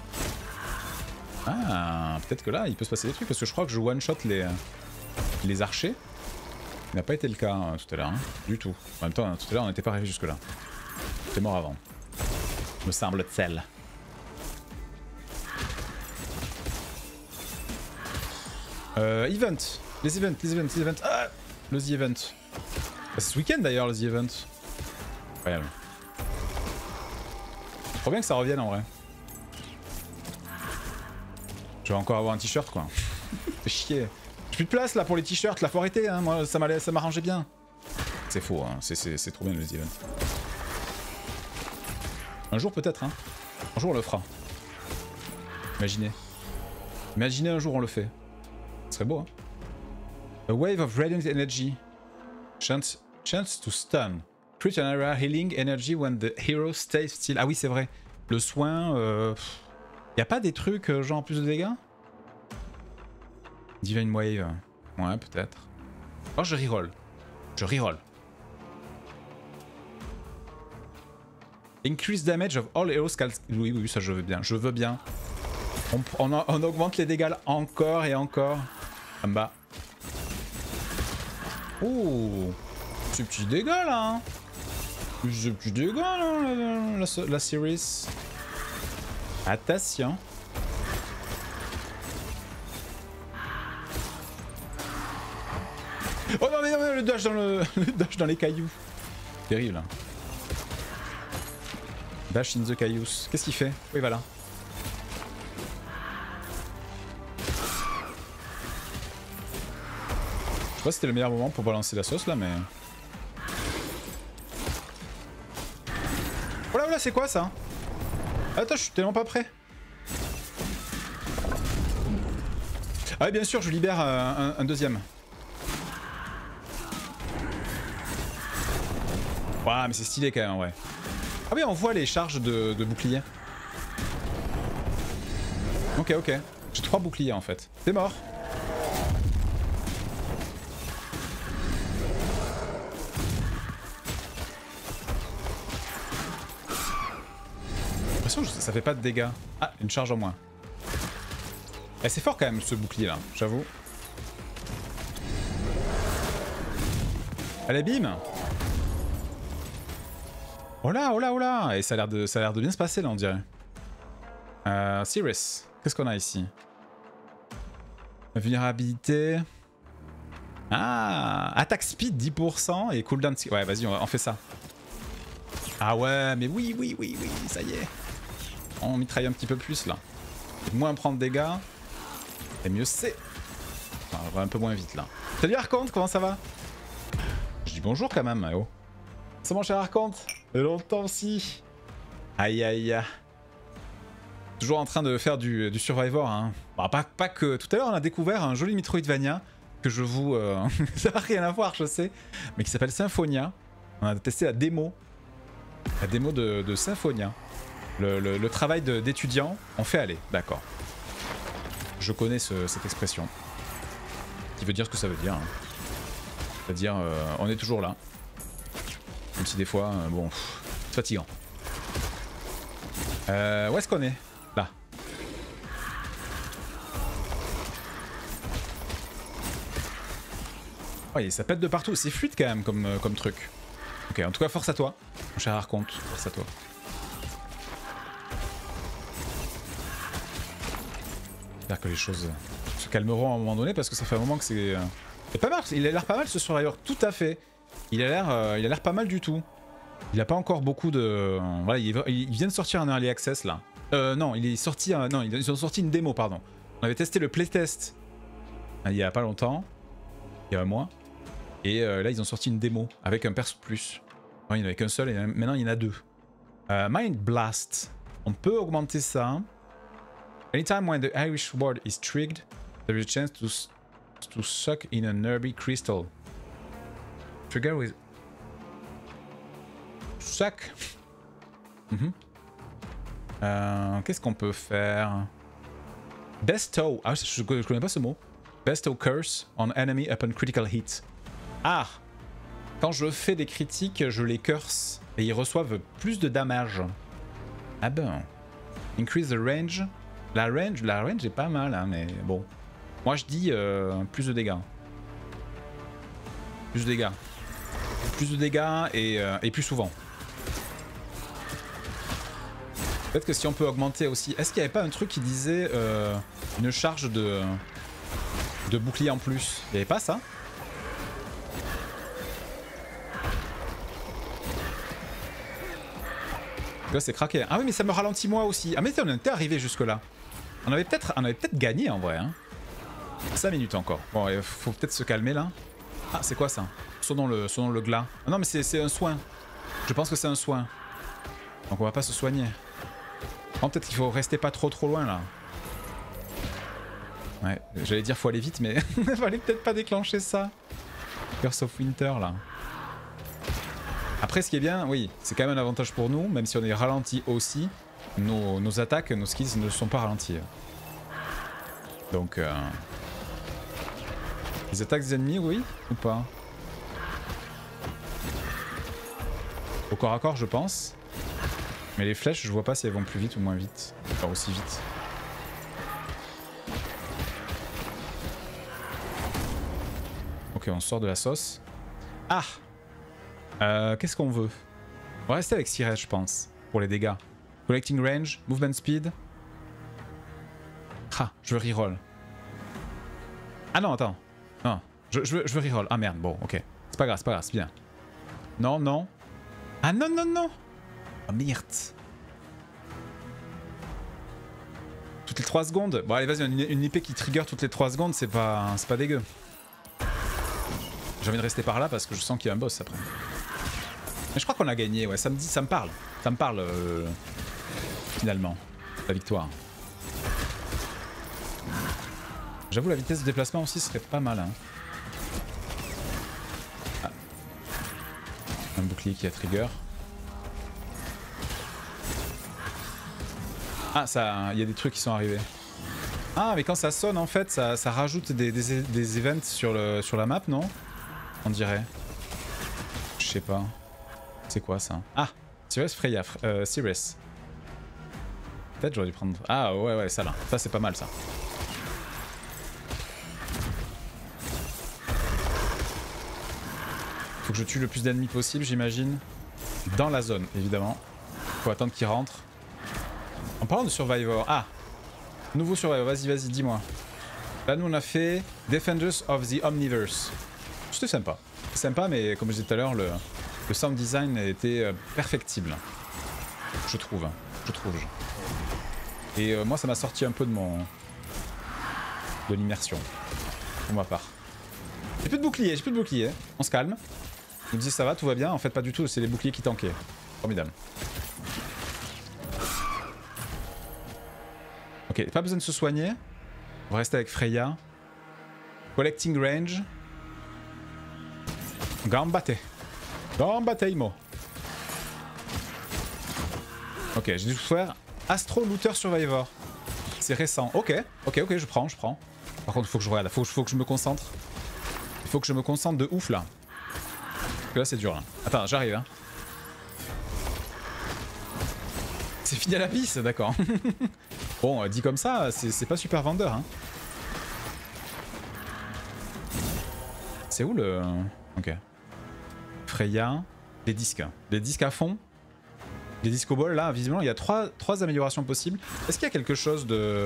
Ah, peut-être que là il peut se passer des trucs, parce que je crois que je one-shot les, les archers. Il n'a pas été le cas hein, tout à l'heure, hein, du tout. En même temps, tout à l'heure on n'était pas arrivé jusque là. J'étais mort avant. Me semble-t-il. Euh, event, les events, les events, les events. Ah, le The Event. Bah, c'est ce week-end d'ailleurs le The Event. Incroyable. Trop bien que ça revienne en vrai. Je vais encore avoir un t-shirt quoi. Fais chier. J'ai plus de place là pour les t-shirts, là faut arrêter hein. Moi ça m'arrangeait bien. C'est faux, hein. C'est trop bien le The Event. Un jour peut-être hein. Un jour on le fera. Imaginez. Imaginez un jour on le fait. Ce serait beau, hein. A wave of radiant energy. Chance, chance to stun. Create an area healing energy when the hero stays still. Ah oui, c'est vrai. Le soin. Euh... Y a pas des trucs euh, genre plus de dégâts? Divine wave. Ouais, peut-être. Oh, je reroll. Je reroll. Increase damage of all heroes. Oui, oui, ça je veux bien. Je veux bien. On, on, on augmente les dégâts encore et encore. En bas. Ouh, c'est petits dégâts là. Hein. C'est petits dégâts là, la, la, la series. Attention. Oh non mais, non, mais le dash dans le, le dash dans les cailloux. Terrible. Hein. Dash in the cailloux. Qu'est-ce qu'il fait? Oui voilà. Je sais pas si c'était le meilleur moment pour balancer la sauce là, mais... Oh là, oh là, c'est quoi ça? Attends, je suis tellement pas prêt. Ah oui, bien sûr, je libère euh, un, un deuxième. Waouh, mais c'est stylé quand même, ouais. Ah oui, on voit les charges de, de bouclier. Ok, ok. J'ai trois boucliers en fait. T'es mort. Ça fait pas de dégâts. Ah, une charge en moins. Eh, c'est fort quand même ce bouclier là, j'avoue. Allez, bim. Oh là, oh là, oh là. Et ça a l'air de, ça a l'air de bien se passer là, on dirait. Euh, Sirus, qu'est-ce qu'on a ici? Vulnérabilité. Ah, attaque speed dix pour cent et cooldown. Ouais, vas-y, on, on fait ça. Ah ouais, mais oui, oui, oui, oui, ça y est. On mitraille un petit peu plus là. Et moins prendre de dégâts. Et mieux c'est. Enfin, on va un peu moins vite là. Salut Archonte, comment ça va? Je dis bonjour quand même, oh. C'est mon cher Archonte. De longtemps aussi. Aïe aïe aïe. Toujours en train de faire du, du Survivor. Hein. Bon, pas, pas que. Tout à l'heure, on a découvert un joli Metroidvania que je vous. Euh... ça n'a rien à voir, je sais. Mais qui s'appelle Symphonia. On a testé la démo. La démo de, de Symphonia. Le, le, le travail d'étudiant, on fait aller. D'accord. Je connais ce, cette expression. Qui veut dire ce que ça veut dire. Hein. C'est-à-dire, euh, on est toujours là. Même si des fois, euh, bon, c'est fatigant. Euh, où est-ce qu'on est? Là. Ouais, ça pète de partout. C'est fluide quand même comme, euh, comme truc. Ok, en tout cas, force à toi, mon cher Archonte. Force à toi. J'espère que les choses se calmeront à un moment donné parce que ça fait un moment que c'est... Euh... C'est pas mal, il a l'air pas mal ce Survivor, tout à fait. Il a l'air euh, il a l'air pas mal du tout. Il a pas encore beaucoup de... Voilà, il, il vient de sortir un Early Access là. Euh, non, il est sorti... Un... Non, ils ont sorti une démo, pardon. On avait testé le playtest il y a pas longtemps. Il y a un mois. Et euh, là, ils ont sorti une démo avec un perso plus. Non, il n'y en avait qu'un seul et maintenant il y en a deux. Euh, Mind Blast. On peut augmenter ça. Anytime when the Irish word is triggered, there is a chance to, to suck in a Nerby crystal. Trigger with... Suck. Mm-hmm. euh, Qu'est-ce qu'on peut faire? Bestow. Ah, je, je connais pas ce mot. Bestow curse on enemy upon critical hit. Ah! Quand je fais des critiques, je les curse et ils reçoivent plus de damage. Ah ben. Increase the range. La range, la range est pas mal, hein, mais bon. Moi je dis euh, plus de dégâts. Plus de dégâts. Plus de dégâts et, euh, et plus souvent. Peut-être que si on peut augmenter aussi... Est-ce qu'il n'y avait pas un truc qui disait euh, une charge de, de bouclier en plus? Il n'y avait pas ça? Là c'est craqué. Ah oui mais ça me ralentit moi aussi. Ah mais on était arrivé jusque là. On avait peut-être on avait peut-être gagné en vrai. Hein. cinq minutes encore. Bon il faut peut-être se calmer là. Ah c'est quoi ça? Selon le, selon le glas. Ah non mais c'est un soin. Je pense que c'est un soin. Donc on va pas se soigner. Bon, peut-être qu'il faut rester pas trop trop loin là. Ouais, j'allais dire faut aller vite mais il fallait peut-être pas déclencher ça. Curse of Winter là. Après ce qui est bien, oui, c'est quand même un avantage pour nous, même si on est ralenti aussi, nos, nos attaques, nos skills ne sont pas ralentis. Donc, euh... les attaques des ennemis, oui, ou pas? Au corps à corps, je pense. Mais les flèches, je vois pas si elles vont plus vite ou moins vite. Enfin, aussi vite. Ok, on sort de la sauce. Ah! Euh, Qu'est-ce qu'on veut? On va rester avec Sirus, je pense, pour les dégâts. Collecting range, movement speed. Ah, je veux reroll. Ah non, attends. Non, je, je veux, je veux reroll. Ah merde, bon, ok. C'est pas grave, c'est pas grave, c'est bien. Non, non. Ah non, non, non. Oh merde. Toutes les trois secondes. Bon allez, vas-y, une, une I P qui trigger toutes les trois secondes, c'est pas, c'est pas dégueu. J'ai envie de rester par là parce que je sens qu'il y a un boss après. Mais je crois qu'on a gagné, ouais, ça me dit, ça me parle. Ça me parle, euh, finalement, la victoire. J'avoue, la vitesse de déplacement aussi serait pas mal. Hein. Ah. Un bouclier qui a trigger. Ah, ça, il y a des trucs qui sont arrivés. Ah, mais quand ça sonne, en fait, ça, ça rajoute des, des, des events sur, le, sur la map, non? On dirait. Je sais pas. C'est quoi ça? Ah, Sirus Freya, euh, Sirus. Peut-être j'aurais dû prendre... Ah ouais ouais, ça là. Ça c'est pas mal ça. Faut que je tue le plus d'ennemis possible, j'imagine. dans la zone, évidemment. Faut attendre qu'il rentre. En parlant de Survivor, ah, nouveau Survivor, vas-y, vas-y, dis-moi. Là, nous, on a fait Defenders of the Omniverse. C'était sympa. Sympa, mais comme je disais tout à l'heure, le, le sound design était perfectible. Je trouve. Je trouve. Et euh, moi, ça m'a sorti un peu de mon... de l'immersion. Pour ma part. J'ai plus de bouclier, j'ai plus de bouclier. On se calme. On me dit ça va, tout va bien. En fait, pas du tout, c'est les boucliers qui tankaient. Formidable. Ok, pas besoin de se soigner. On va rester avec Freya. Collecting range. Gambate. Gambateimo. Ok, j'ai dû faire Astro Looter Survivor. C'est récent. Ok, ok, ok, je prends, je prends. Par contre, il faut que je regarde, faut, faut que je me concentre. Il faut que je me concentre de ouf là. Parce que là, c'est dur. Hein. Attends, j'arrive. Hein. C'est fini à la piste, d'accord. Bon, dit comme ça, c'est pas super vendeur. Hein. C'est où le... Ok. Freya. Les disques. Les disques à fond. Les disques au bol, là, visiblement, il y a trois, trois améliorations possibles. Est-ce qu'il y a quelque chose de...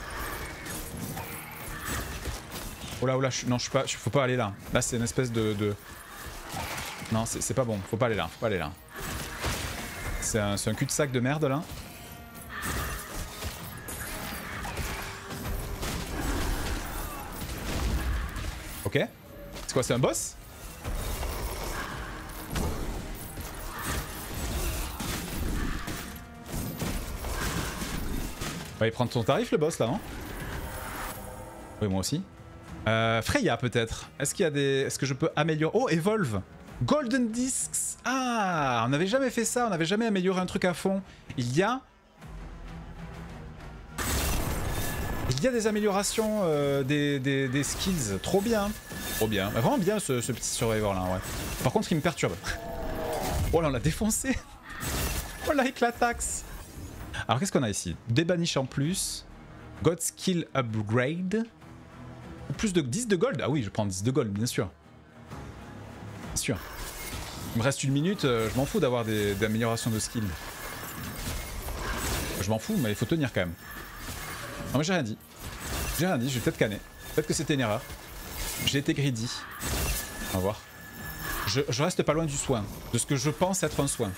Oh là, oh là, je... non, je suis pas... Faut pas aller là. Là, c'est une espèce de... de... Non, c'est pas bon. Faut pas aller là. Faut pas aller là. C'est un, un cul-de-sac de merde, là. Ok. C'est quoi, c'est un boss? On va y prendre ton tarif, le boss, là, non? Oui, moi aussi. Euh, Freya, peut-être. Est-ce qu'il y a des... Est-ce que je peux améliorer... Oh, Evolve! Golden Discs! Ah! On n'avait jamais fait ça, on n'avait jamais amélioré un truc à fond. Il y a... Il y a des améliorations euh, des, des, des skills. Trop bien. Trop bien. Vraiment bien, ce, ce petit Survivor, là, ouais. Par contre, il me perturbe. Oh là, on l'a défoncé! Oh là, avec la taxe! Alors qu'est-ce qu'on a ici? Des banish en plus. God Skill Upgrade. Plus de dix de gold. Ah oui, je prends dix de gold, bien sûr. Bien sûr. Il me reste une minute, euh, je m'en fous d'avoir des, des améliorations de skill. Je m'en fous, mais il faut tenir quand même. Non mais j'ai rien dit. J'ai rien dit, je vais peut-être canner. Peut-être que c'était une erreur. J'ai été greedy. On va voir. Je, je reste pas loin du soin. De ce que je pense être un soin.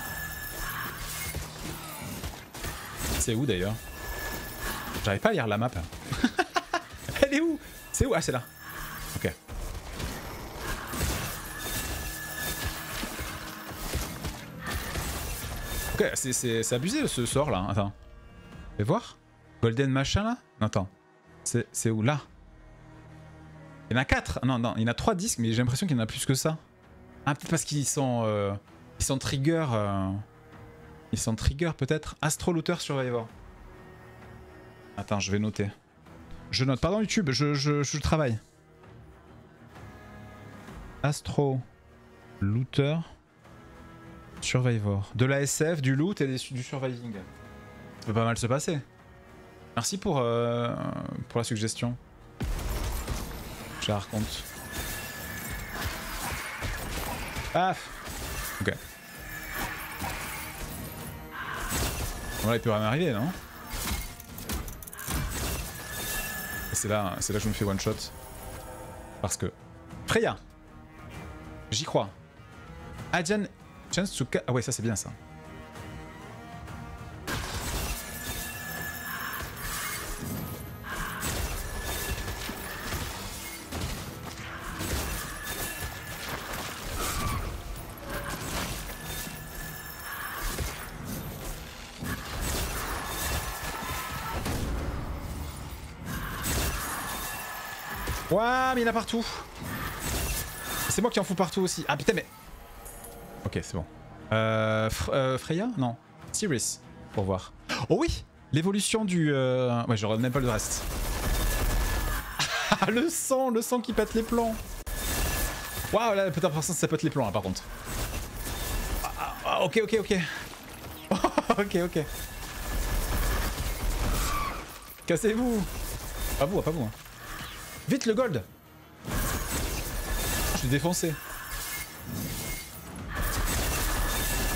C'est où d'ailleurs? J'arrive pas à lire la map. Elle est où? C'est où? Ah, c'est là. Ok. Ok, c'est abusé ce sort là. Attends. Fais voir. Golden machin là? Non, attends. C'est où? Là. Il y en a quatre. Non, non, il y en a trois disques, mais j'ai l'impression qu'il y en a plus que ça. Ah, peut-être parce qu'ils sont. Euh, ils sont trigger. Euh, ils sont trigger peut-être. Astro Looter Survivor. Attends, je vais noter. Je note. Pardon YouTube, je, je, je travaille. Astro Looter Survivor. De la S F, du loot et des, du surviving. Ça peut pas mal se passer. Merci pour, euh, pour la suggestion. Je la raconte. Ah. Ok. Bon là il peut rien m'arriver, non? C'est là, c'est là que je me fais one shot. Parce que... Freya! J'y crois. Adjan... Chance to... Ah ouais, ça c'est bien ça. Ouah, mais il y en a partout. C'est moi qui en fous partout aussi. Ah putain, mais... Ok, c'est bon. Euh, euh, Freya? Non. Sirius, pour voir. Oh oui, l'évolution du... Euh... Ouais, je regarde même pas le reste. Ah, le sang, le sang qui pète les plombs. Waouh, là, putain, pour ça, ça pète les plombs, là, par contre. Ah, ah, ok, ok, ok. Ok, ok. Cassez-vous. Pas vous, pas vous. Hein. Vite, le gold. Je l'ai défoncé.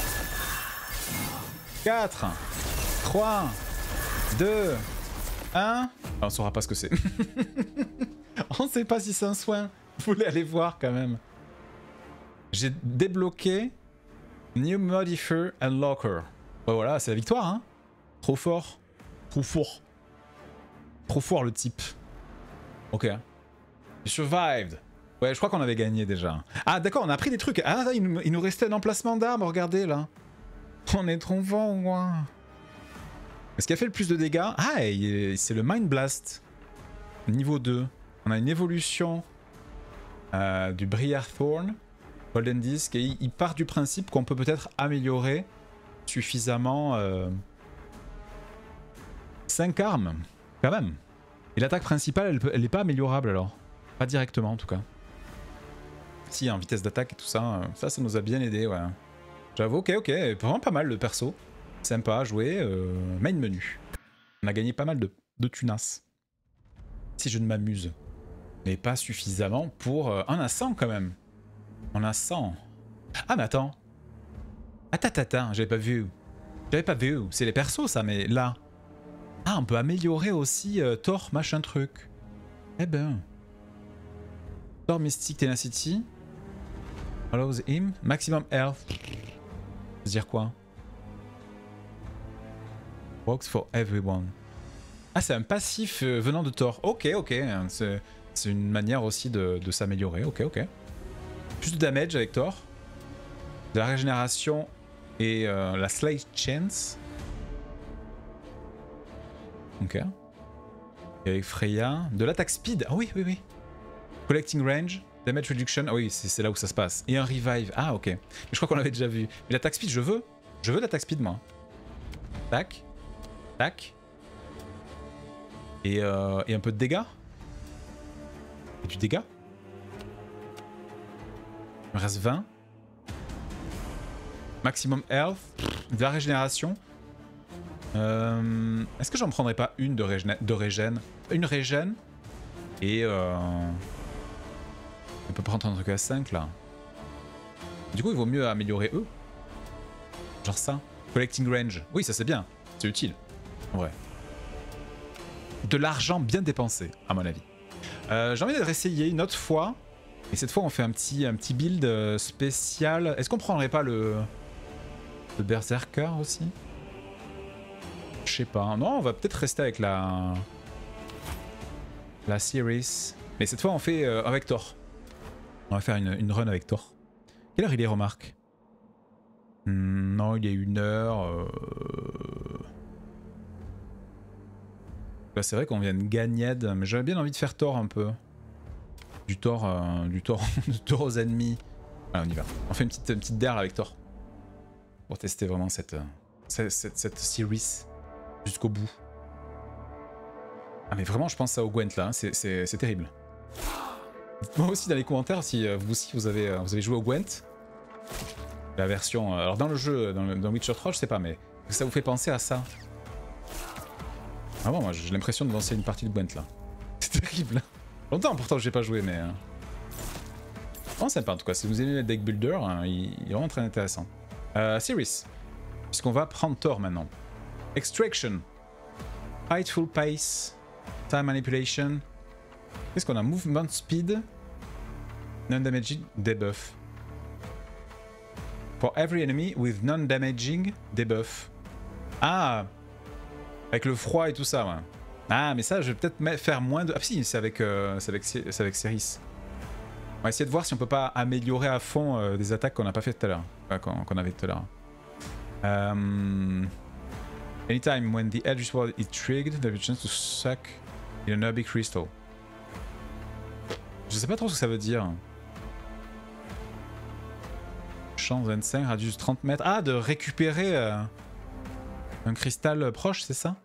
quatre, trois, deux, un. On saura pas ce que c'est. On sait pas si c'est un soin. Vous voulez aller voir quand même. J'ai débloqué New Modifier and Locker. Ouais, voilà, c'est la victoire, hein. Trop fort. Trop fort. Trop fort le type. Ok. You survived. Ouais, je crois qu'on avait gagné déjà. Ah d'accord, on a pris des trucs. Ah, il nous, il nous restait un emplacement d'armes, regardez là. On est trop fort, moi. Est-ce qu'il a fait le plus de dégâts? Ah, c'est le Mind Blast. Niveau deux. On a une évolution euh, du Briar Thorn. Golden Disc. Et il, il part du principe qu'on peut peut-être améliorer suffisamment... Euh, cinq armes, quand même. Et l'attaque principale, elle, peut, elle est pas améliorable alors. Pas directement en tout cas. Si, en vitesse d'attaque et tout ça, ça, ça nous a bien aidé, ouais. J'avoue, ok, ok, vraiment pas mal le perso. Sympa à jouer, euh, main menu. On a gagné pas mal de, de tunas. Si je ne m'amuse. Mais pas suffisamment pour... Euh, on a cent quand même. On a cent. Ah mais attends. Attends, attends, attends, j'avais pas vu. J'avais pas vu. C'est les persos ça, mais là... Ah, on peut améliorer aussi euh, Thor, machin truc. Eh ben. Thor Mystic Tenacity. Allows him. Maximum health. Ça veut dire quoi? Works for everyone. Ah, c'est un passif euh, venant de Thor. Ok, ok. C'est une manière aussi de, de s'améliorer. Ok, ok. Plus de damage avec Thor. De la régénération et euh, la Slay Chance. Ok. Et avec Freya, de l'attaque speed. Ah oui, oui, oui. Collecting range, damage reduction. Ah oui, c'est là où ça se passe. Et un revive. Ah ok. Mais je crois qu'on l'avait déjà vu. Mais l'attaque speed, je veux. Je veux l'attaque speed, moi. Tac. Tac. Et, euh, et un peu de dégâts. Et du dégât. Il me reste vingt. Maximum health. De la régénération. Euh, Est-ce que j'en prendrais pas une de, régène, de régène Une régène. Et euh, on peut prendre un truc à cinq là. Du coup il vaut mieux améliorer eux. Genre ça. Collecting range. Oui ça c'est bien. C'est utile. En vrai. De l'argent bien dépensé à mon avis. euh, J'ai envie de réessayer une autre fois. Et cette fois on fait un petit, un petit build spécial. Est-ce qu'on prendrait pas le, le Berserker aussi? Je sais pas. Non, on va peut-être rester avec la... La series. Mais cette fois, on fait euh, avec Thor. On va faire une, une run avec Thor. Quelle heure il est, remarque? hmm, Non, il est une heure. Euh... Là, c'est vrai qu'on vient de gagner, mais j'avais bien envie de faire Thor un peu. Du Thor, euh, du Thor, du Thor aux ennemis. Allez, on y va. On fait une petite, une petite derle avec Thor. Pour tester vraiment cette, cette, cette, cette series. Jusqu'au bout. Ah mais vraiment je pense à au Gwent là, hein. C'est terrible. Dites-moi aussi dans les commentaires si euh, vous aussi vous avez, euh, vous avez joué au Gwent. La version... Euh, alors dans le jeu, dans, le, dans Witcher trois je sais pas, mais ça vous fait penser à ça? Ah bon, moi j'ai l'impression de lancer une partie de Gwent là. C'est terrible. Longtemps pourtant j'ai pas joué mais... Euh... Vraiment sympa en tout cas, si vous aimez le deck builder, hein, il, il est vraiment très intéressant. Euh, series. Puisqu'on va prendre Thor maintenant. Extraction. Fightful Pace. Time Manipulation. Qu'est-ce qu'on a? Movement Speed. Non-damaging debuff. For every enemy with non-damaging debuff. Ah! Avec le froid et tout ça, ouais. Ah, mais ça, je vais peut-être faire moins de... Ah si, c'est avec, euh, avec, avec Ceris. On va essayer de voir si on peut pas améliorer à fond euh, des attaques qu'on n'a pas fait tout à l'heure. Enfin, qu'on qu'on avait tout à l'heure. Euh... Anytime when the edge sword is triggered, there is a chance to suck in an Urbic crystal. Je sais pas trop ce que ça veut dire. Chance vingt-cinq, radius trente mètres. Ah, de récupérer euh, un cristal proche, c'est ça?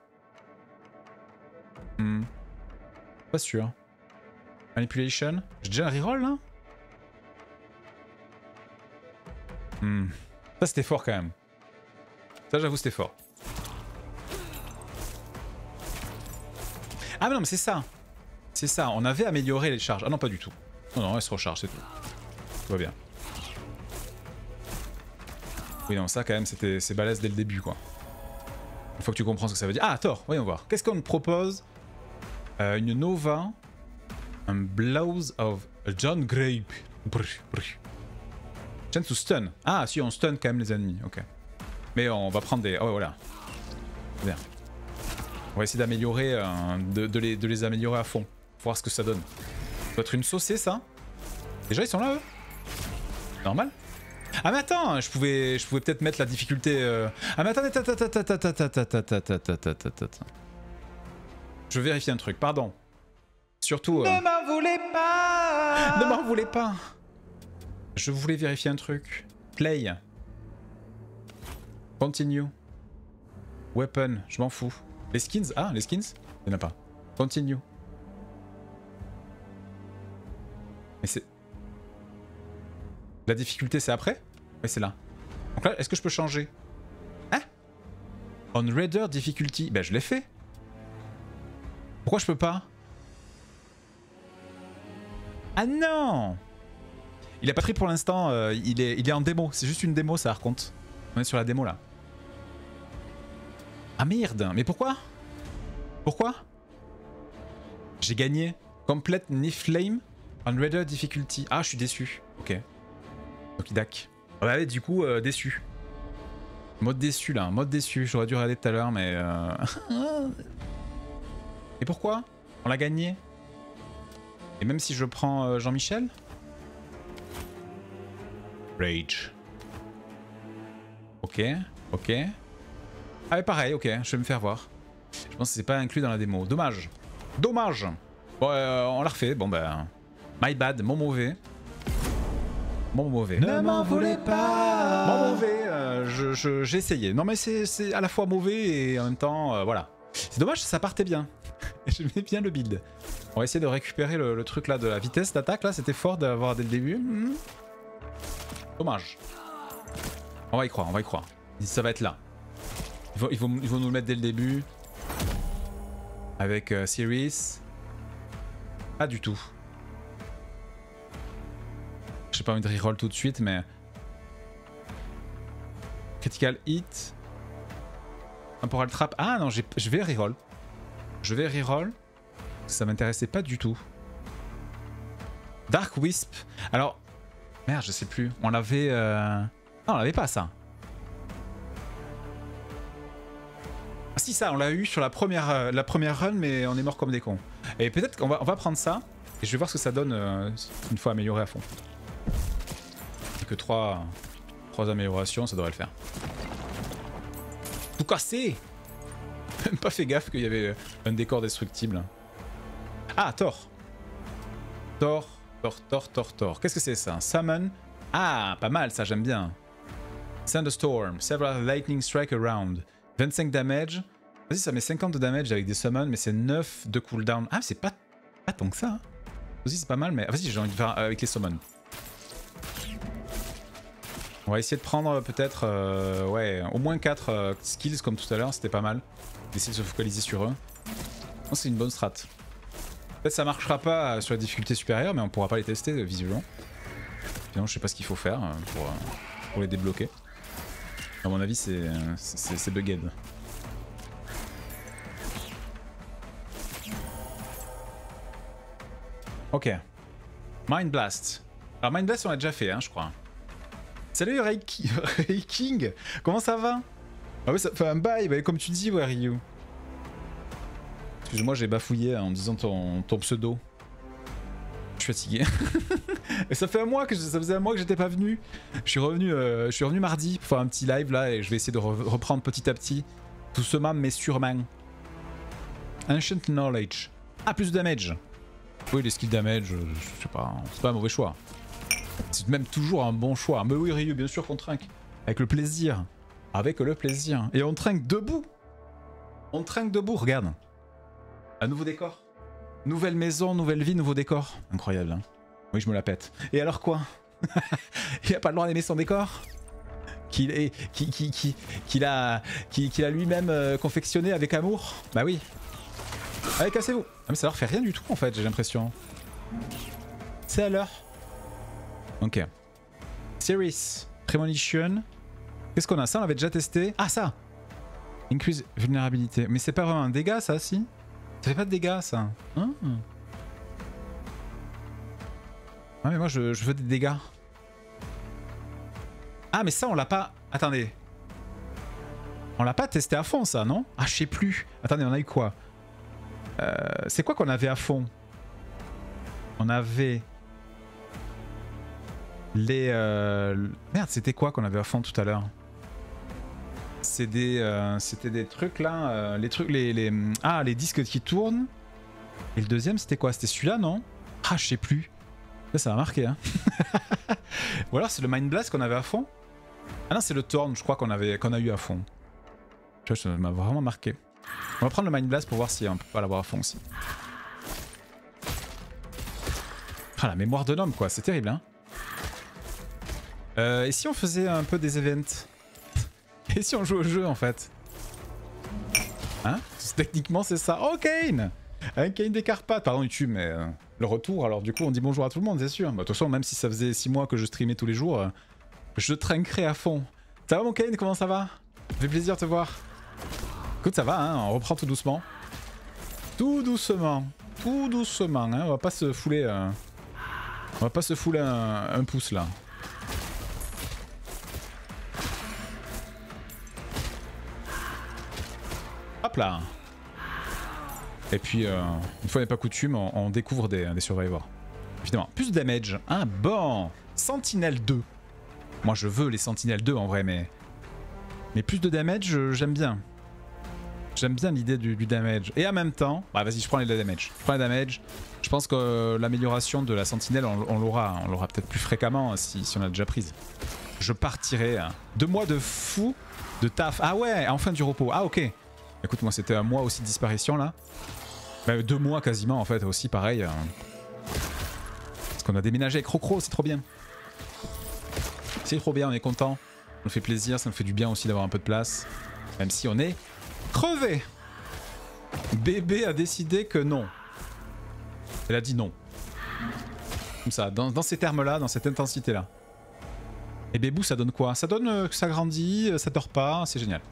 hmm. Pas sûr. Manipulation. J'ai déjà un reroll là? hmm. Ça c'était fort quand même. Ça j'avoue c'était fort. Ah mais non mais c'est ça. C'est ça, on avait amélioré les charges. Ah non pas du tout. Non non, elle se recharge, c'est tout. Tout va bien. Oui non, ça quand même c'était c'est balèze dès le début quoi. Une fois que tu comprends ce que ça veut dire. Ah, Thor, voyons voir. Qu'est-ce qu'on me propose? euh, Une Nova. Un Blows of John Grape. Chance to stun. Ah, si, on stun quand même les ennemis. Ok. Mais on va prendre des. Oh, voilà. Bien. On va essayer d'améliorer. Euh, de, de, les, de les améliorer à fond. Pour voir ce que ça donne. Ça doit être une saucée, ça. Déjà, ils sont là, eux. Normal. Ah mais attends, je pouvais, je pouvais peut-être mettre la difficulté. Euh... Ah mais attendez, attends, attends, attends, attends, attends, attends, attends, attends, attends. Je veux vérifier un truc, pardon. Surtout. Euh... Ne m'en voulez pas. Ne m'en voulez pas. Je voulais vérifier un truc. Play. Continue. Weapon, je m'en fous. Les skins, ah les skins, il n'y en a pas. Continue. Mais c'est. La difficulté c'est après? Oui c'est là. Donc là est-ce que je peux changer? Hein? On Raider difficulty. Ben je l'ai fait. Pourquoi je peux pas? Ah non! Il a pas pris pour l'instant, euh, il, est, il est en démo. C'est juste une démo ça par contre. On est sur la démo là. Ah merde! Mais pourquoi? Pourquoi? J'ai gagné. Complete Niflame on Raider difficulty. Ah je suis déçu. Ok. Ok, dac. Ah bah ouais, du coup, euh, déçu. Mode déçu là, mode déçu. J'aurais dû regarder tout à l'heure, mais. Euh... Et pourquoi? On l'a gagné. Et même si je prends euh, Jean-Michel? Rage. Ok, ok. Ah, mais pareil, ok, je vais me faire voir. Je pense que c'est pas inclus dans la démo. Dommage. Dommage. Bon, euh, on l'a refait. Bon, bah. My bad, mon mauvais. Mon mauvais. Ne m'en voulez pas. Mon mauvais, euh, je, je, j'ai essayé. Non mais c'est à la fois mauvais et en même temps, euh, voilà. C'est dommage, ça partait bien. J'aimais bien le build. On va essayer de récupérer le, le truc là de la vitesse d'attaque là. C'était fort d'avoir dès le début. Mmh. Dommage. On va y croire, on va y croire. Ça va être là. Ils vont, ils vont, ils vont nous le mettre dès le début. Avec euh, Series. Pas du tout. J'ai pas envie de reroll tout de suite, mais... Critical hit. Temporal trap. Ah non, je vais reroll. Je vais reroll. Ça m'intéressait pas du tout. Dark Wisp. Alors... Merde, je sais plus. On l'avait... Euh... Non, on l'avait pas ça. Ah si, ça, on l'a eu sur la première, euh, la première run, mais on est mort comme des cons. Et peut-être qu'on va, on va prendre ça. Et je vais voir ce que ça donne euh, une fois amélioré à fond. Que trois, trois améliorations, ça devrait le faire. Tout cassé. Même pas fait gaffe qu'il y avait un décor destructible. Ah, Thor. Thor, Thor, Thor, Thor, Thor. Qu'est-ce que c'est ça? Summon. Ah, pas mal ça, j'aime bien. Thunderstorm. Several lightning strike around. vingt-cinq damage. Vas-y, ça met cinquante de damage avec des summons, mais c'est neuf de cooldown. Ah, c'est pas, pas tant que ça. Hein. Aussi, c'est pas mal, mais... Vas-y, j'ai envie de faire avec les summons. On va essayer de prendre peut-être euh, ouais, au moins quatre euh, skills comme tout à l'heure, c'était pas mal. Essayer de se focaliser sur eux. C'est une bonne strat. Peut-être ça marchera pas sur la difficulté supérieure, mais on pourra pas les tester euh, visuellement. Sinon, je sais pas ce qu'il faut faire euh, pour, euh, pour les débloquer. À mon avis, c'est bugged. Ok. Mind Blast. Alors Mind Blast, on l'a déjà fait, hein, je crois. Salut Ray, Ray King, comment ça va? Ah ouais, ça fait un bail, bah, comme tu dis, ouais, Ryu. Excuse-moi, j'ai bafouillé en disant ton, ton pseudo. Je suis fatigué. Et ça fait un mois que je, ça faisait un mois que j'étais pas venu. Je suis revenu, euh, je suis revenu mardi pour faire un petit live là et je vais essayer de re reprendre petit à petit, doucement mais sûrement. Ancient Knowledge. Ah, plus de damage. Oui, les skills damage, je, je sais pas, c'est pas un mauvais choix. C'est même toujours un bon choix. Mais oui, Ryu, bien sûr qu'on trinque. Avec le plaisir. Avec le plaisir. Et on trinque debout. On trinque debout, regarde. Un nouveau décor. Nouvelle maison, nouvelle vie, nouveau décor. Incroyable, hein. Oui, je me la pète. Et alors quoi? Il a pas le droit d'aimer son décor? Qu'il est, qu'il, qu'il, qu'il, qu'il a, qu'il, qu'il a lui-même euh, confectionné avec amour? Bah oui. Allez, cassez-vous. Ah mais ça leur fait rien du tout en fait, j'ai l'impression. C'est à l'heure. Ok. Series. Premonition. Qu'est-ce qu'on a? Ça, on l'avait déjà testé. Ah, ça! Increase vulnérabilité. Mais c'est pas vraiment un dégât ça, si? Ça fait pas de dégâts ça. Hein? Ouais mais moi je, je veux des dégâts. Ah mais ça on l'a pas... Attendez. On l'a pas testé à fond ça, non? Ah je sais plus. Attendez, on a eu quoi? euh, C'est quoi qu'on avait à fond? On avait... Les... Euh... Merde, c'était quoi qu'on avait à fond tout à l'heure? C'est des, euh, c'était des trucs là, euh, les trucs, les, les, ah les disques qui tournent. Et le deuxième c'était quoi? C'était celui-là, non? Ah je sais plus. Là ça m'a marqué hein. Ou alors c'est le Mind Blast qu'on avait à fond. Ah non c'est le Thorn je crois qu'on avait, qu'on a eu à fond. Tu vois ça m'a vraiment marqué. On va prendre le Mind Blast pour voir si on peut pas l'avoir à fond aussi. Ah la mémoire de l'homme quoi, c'est terrible hein. Euh, et si on faisait un peu des events? Et si on joue au jeu en fait? Hein? Techniquement c'est ça. Oh Kane! Un Kane des Carpates, pardon YouTube mais euh, le retour, alors du coup on dit bonjour à tout le monde c'est sûr. Bah, de toute façon même si ça faisait six mois que je streamais tous les jours, euh, je trinquerais à fond. Ça va mon Kane, comment ça va? Ça fait plaisir de te voir. Écoute ça va hein, on reprend tout doucement. Tout doucement. Tout doucement hein, on va pas se fouler... Euh... On va pas se fouler un, un pouce là. Hop là. Et puis, euh, une fois n'est pas coutume, on, on découvre des, des survivors. Évidemment. Plus de damage. Ah bon. Sentinelle deux. Moi je veux les Sentinelles deux en vrai, mais... Mais plus de damage, j'aime bien. J'aime bien l'idée du, du damage. Et en même temps... Bah vas-y, je prends les damage. Je prends les damage. Je pense que euh, l'amélioration de la Sentinelle, on, on l'aura. On l'aura peut-être plus fréquemment si, si on l'a déjà prise. Je partirai. Hein. Deux mois de fou de taf. Ah ouais, enfin du repos. Ah ok. Écoute, moi c'était un mois aussi de disparition là. Bah, deux mois quasiment en fait aussi pareil. Euh... Parce qu'on a déménagé avec Crocro, c'est trop bien. C'est trop bien, on est content. Ça nous fait plaisir, ça nous fait du bien aussi d'avoir un peu de place. Même si on est crevé. Bébé a décidé que non. Elle a dit non. Comme ça, dans, dans ces termes-là, dans cette intensité-là. Et Bébou, ça donne quoi? Ça donne euh, que ça grandit, ça dort pas, c'est génial.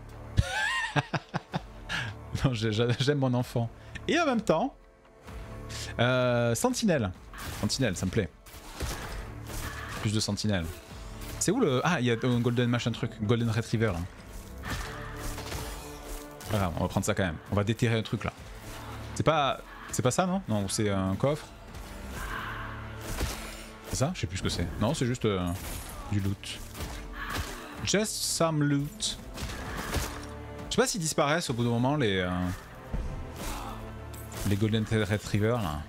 Non, j'aime mon enfant. Et en même temps, euh, Sentinelle. Sentinelle, ça me plaît. Plus de Sentinelle. C'est où le... Ah, il y a un Golden machin truc. Golden Retriever là. Voilà, on va prendre ça quand même. On va déterrer un truc là. C'est pas... C'est pas ça non? Non, c'est un coffre. C'est ça? Je sais plus ce que c'est. Non, c'est juste euh, du loot. Just some loot. Je sais pas s'ils disparaissent au bout d'un moment les... Euh, les Golden Retriever là.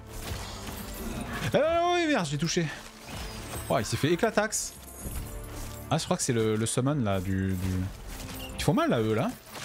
Ah oui merde, je l'ai touché. Oh, il s'est fait éclataxe. Ah, je crois que c'est le, le summon là du, du... Ils font mal là eux là.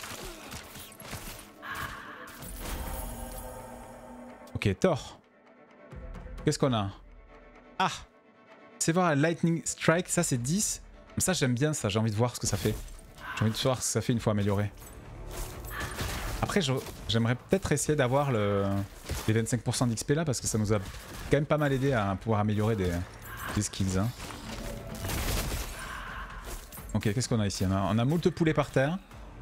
Ok, Thor. Qu'est-ce qu'on a? Ah, c'est voir un Lightning Strike, ça c'est dix. Ça j'aime bien ça, j'ai envie de voir ce que ça fait. J'ai envie de voir ce que ça fait une fois amélioré. Après j'aimerais peut-être essayer d'avoir le... les vingt-cinq pour cent d'X P là parce que ça nous a quand même pas mal aidé à pouvoir améliorer des, des skills. Hein. Ok, qu'est-ce qu'on a ici? On a, on a moult poulets par terre.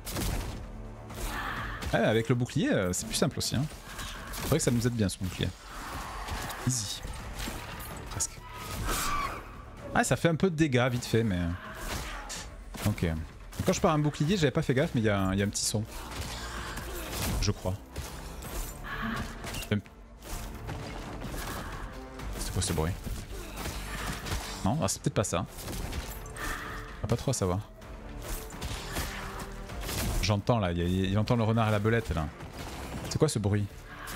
Ouais, avec le bouclier, c'est plus simple aussi. Hein. C'est vrai que ça nous aide bien ce bouclier. Easy. Presque. Ah, ça fait un peu de dégâts vite fait, mais... Ok. Quand je pars un bouclier, j'avais pas fait gaffe, mais il y, y a un petit son. Je crois. C'est quoi ce bruit? Non, ah, c'est peut-être pas ça. On va pas trop à savoir. J'entends là, il, il entend le renard à la belette là. C'est quoi ce bruit?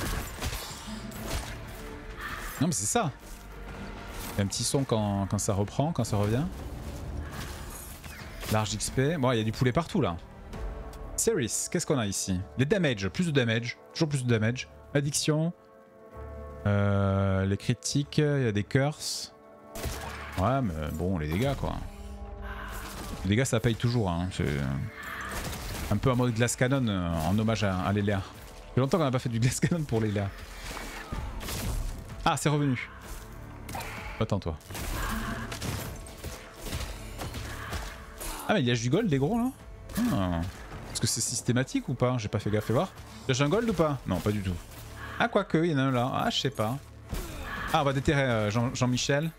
Non mais c'est ça. Il y a un petit son quand, quand ça reprend, quand ça revient. Large X P. Bon, il y a du poulet partout là. Series, qu'est-ce qu'on a ici? Les damage, plus de damage. Toujours plus de damage. Addiction. Euh, les critiques, il y a des curses. Ouais, mais bon, les dégâts quoi. Les dégâts ça paye toujours. Hein. C'est un peu en mode Glass Cannon en hommage à, à Lélia. Ça fait longtemps qu'on n'a pas fait du Glass Cannon pour Lélia. Ah, c'est revenu. Attends toi. Ah mais il y a du gold des gros là. Ah. Est-ce que c'est systématique ou pas? J'ai pas fait gaffe, fais voir. J'ai un gold ou pas? Non, pas du tout. Ah, quoique, il y en a un là. Ah, je sais pas. Ah, on va déterrer euh, Jean- Jean-Michel.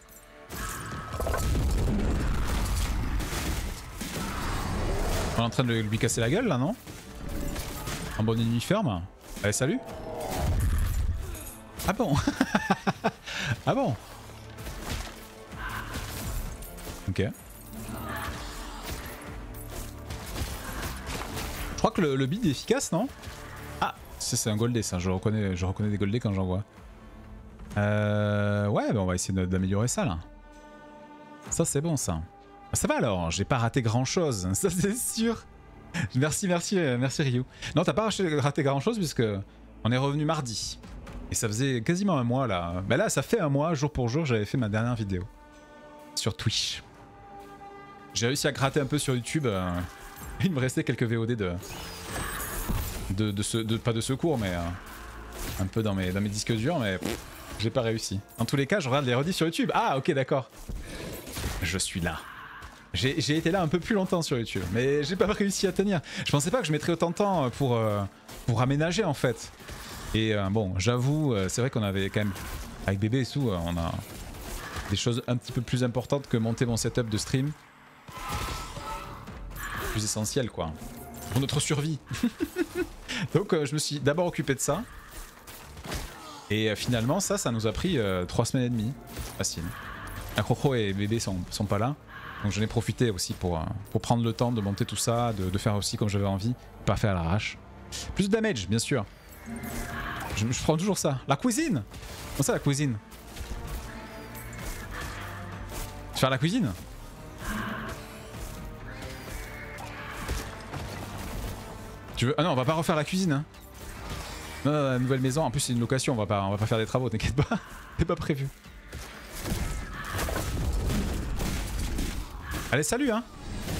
On est en train de lui casser la gueule là, non? Un bon ennemi ferme. Allez, salut. Ah bon? Ah bon? Ok. Je crois que le, le bid est efficace, non? Ah, c'est un goldé ça, je reconnais, je reconnais des goldés quand j'en vois. Euh, ouais, bah on va essayer d'améliorer ça là. Ça c'est bon ça. Ça va alors, j'ai pas raté grand chose, ça c'est sûr. Merci, merci, merci Ryu. Non, t'as pas raté grand chose puisque on est revenu mardi. Et ça faisait quasiment un mois là. Bah là, ça fait un mois, jour pour jour, j'avais fait ma dernière vidéo. Sur Twitch. J'ai réussi à gratter un peu sur YouTube. Euh, il me restait quelques V O D de... De, de, ce, de pas de secours, mais... Euh, un peu dans mes, dans mes disques durs, mais... J'ai pas réussi. En tous les cas, je regarde les rediffs sur YouTube. Ah, ok, d'accord. Je suis là. J'ai été là un peu plus longtemps sur YouTube, mais j'ai pas réussi à tenir. Je pensais pas que je mettrais autant de temps pour, euh, pour aménager en fait. Et euh, bon, j'avoue, euh, c'est vrai qu'on avait quand même, avec bébé et tout, euh, on a des choses un petit peu plus importantes que monter mon setup de stream. Plus essentiel quoi. Pour notre survie. Donc euh, je me suis d'abord occupé de ça. Et euh, finalement, ça, ça nous a pris euh, trois semaines et demie. Facile. Crocro et bébé sont, sont pas là. Donc j'en ai profité aussi pour, euh, pour prendre le temps de monter tout ça, de, de faire aussi comme j'avais envie, pas faire à l'arrache. Plus de damage, bien sûr. Je, je prends toujours ça. La cuisine! Comment ça la cuisine? Faire la cuisine? Tu veux... Ah non, on va pas refaire la cuisine, hein. Non, non, la nouvelle maison, en plus c'est une location, on va pas, on va pas faire des travaux, t'inquiète pas. C'est pas prévu. Allez, salut, hein.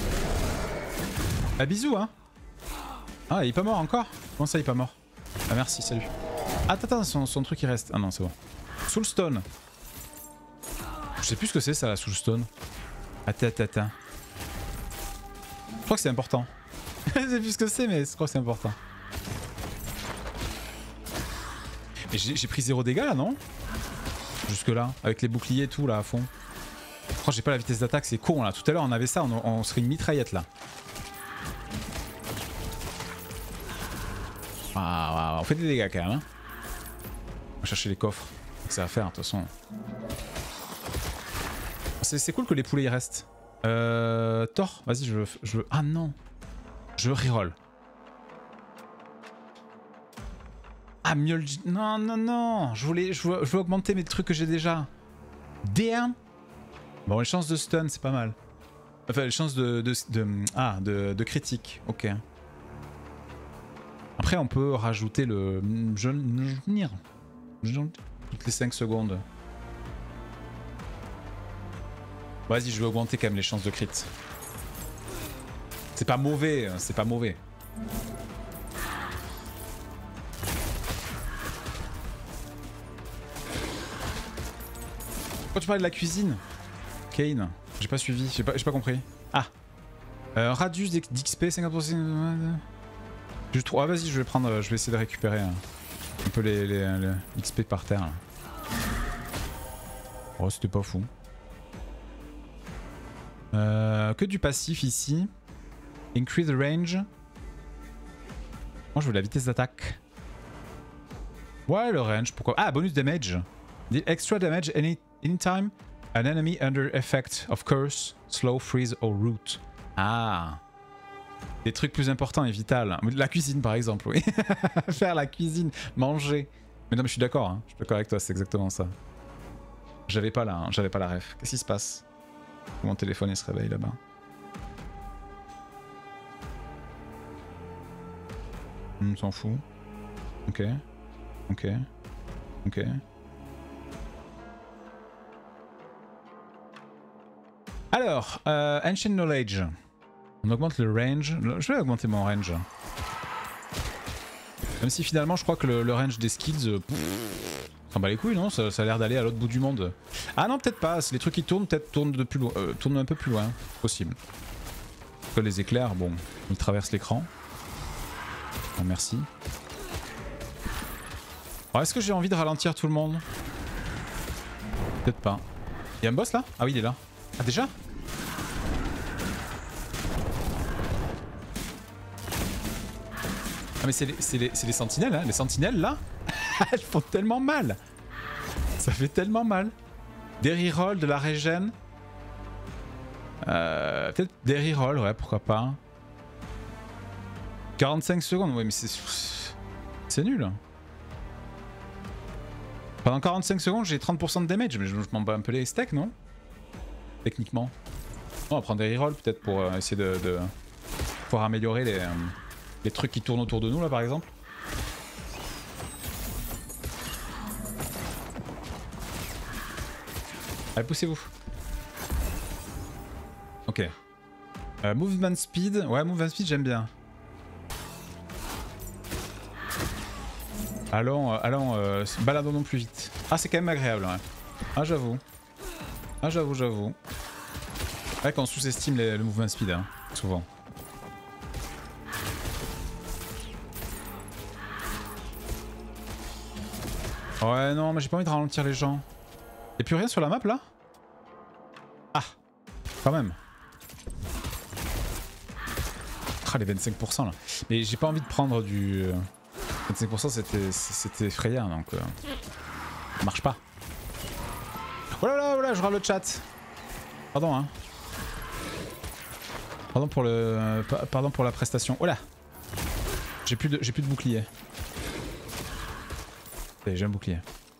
Ah, bisous, hein. Ah, il est pas mort encore? Comment ça, il est pas mort? Ah, merci, salut. Attends, attends, son, son truc il reste. Ah non, c'est bon. Soulstone. Je sais plus ce que c'est ça, la Soulstone. Attends, attends, attends. Je crois que c'est important. Je sais plus ce que c'est, mais je crois que c'est important. Mais j'ai pris zéro dégâts là, non? Jusque là, avec les boucliers et tout là à fond. Je crois que j'ai pas la vitesse d'attaque, c'est con là. Tout à l'heure on avait ça, on, on serait une mitraillette là. Ah, on fait des dégâts quand même. Hein. On va chercher les coffres. C'est à faire de toute façon. C'est cool que les poulets y restent. Euh, Thor, vas-y, je veux, je veux. Ah non, je veux reroll. Ah, Mjolnir. Non, non, non. Je voulais, je veux, je veux augmenter mes trucs que j'ai déjà. Damn. Bon, les chances de stun, c'est pas mal. Enfin, les chances de, de, de, ah, de, de critique. Ok. Après, on peut rajouter le Mjolnir. Toutes les cinq secondes. Vas-y, je vais augmenter quand même les chances de crit. C'est pas mauvais, c'est pas mauvais. Pourquoi tu parlais de la cuisine, Kane? J'ai pas suivi, j'ai pas, pas compris. Ah, euh, radius d'X P cinquante pour cent. Je trouve. Ah vas-y, je vais prendre, je vais essayer de récupérer un, un peu les, les, les X P par terre. Là. Oh, c'était pas fou. Euh, que du passif ici. Increase the range. Moi je veux la vitesse d'attaque. Ouais, le range, pourquoi? Ah, bonus damage. Deal extra damage any, anytime an enemy under effect of curse, slow, freeze or root. Ah. Des trucs plus importants et vitaux. La cuisine par exemple, oui. Faire la cuisine, manger. Mais non mais je suis d'accord, hein. Je suis d'accord avec toi, c'est exactement ça. J'avais pas la, hein. J'avais pas la ref. Qu'est-ce qui se passe? Mon téléphone il se réveille là-bas. On s'en fout. Ok. Ok. Ok. Alors, euh, Ancient Knowledge. On augmente le range. Je vais augmenter mon range. Même si finalement je crois que le, le range des skills... S'en bat les couilles, non? Ça, ça a l'air d'aller à l'autre bout du monde. Ah non, peut-être pas. Les trucs qui tournent, peut-être tournent de plus loin, euh, tournent un peu plus loin. Possible. Que les éclairs, bon, ils traversent l'écran. Bon, merci. Est-ce que j'ai envie de ralentir tout le monde? Peut-être pas. Il y a un boss là? Ah oui, il est là. Ah déjà? Ah mais c'est les, les, les sentinelles, hein. Les sentinelles là, elles font tellement mal. Ça fait tellement mal. Des rerolls, de la régène. Euh, Peut-être des rerolls, ouais, pourquoi pas. quarante-cinq secondes, ouais mais c'est... C'est nul. Pendant quarante-cinq secondes, j'ai trente pour cent de damage, mais je, je m'en bats un peu les steaks, non? Techniquement. On va prendre des rerolls peut-être pour euh, essayer de, de pouvoir améliorer les, euh, les trucs qui tournent autour de nous là par exemple. Allez, poussez-vous. Ok. Euh, movement speed. Ouais, movement speed, j'aime bien. Allons, euh, allons euh, baladons plus vite. Ah, c'est quand même agréable, ouais. Ah, j'avoue. Ah, j'avoue, j'avoue. Ouais, qu'on sous-estime le movement speed, hein, souvent. Ouais, non, mais j'ai pas envie de ralentir les gens. Y'a plus rien sur la map, là? Ah, quand même. Ah, les vingt-cinq pour cent, là. Mais j'ai pas envie de prendre du... vingt-cinq pour cent, c'était effrayant, donc... Euh, ça marche pas. Oh là là, oh là, je rate le chat. Pardon, hein. Pardon pour le... Pardon pour la prestation. Oh là. J'ai plus de, j'ai plus de bouclier. Allez, j'ai un bouclier.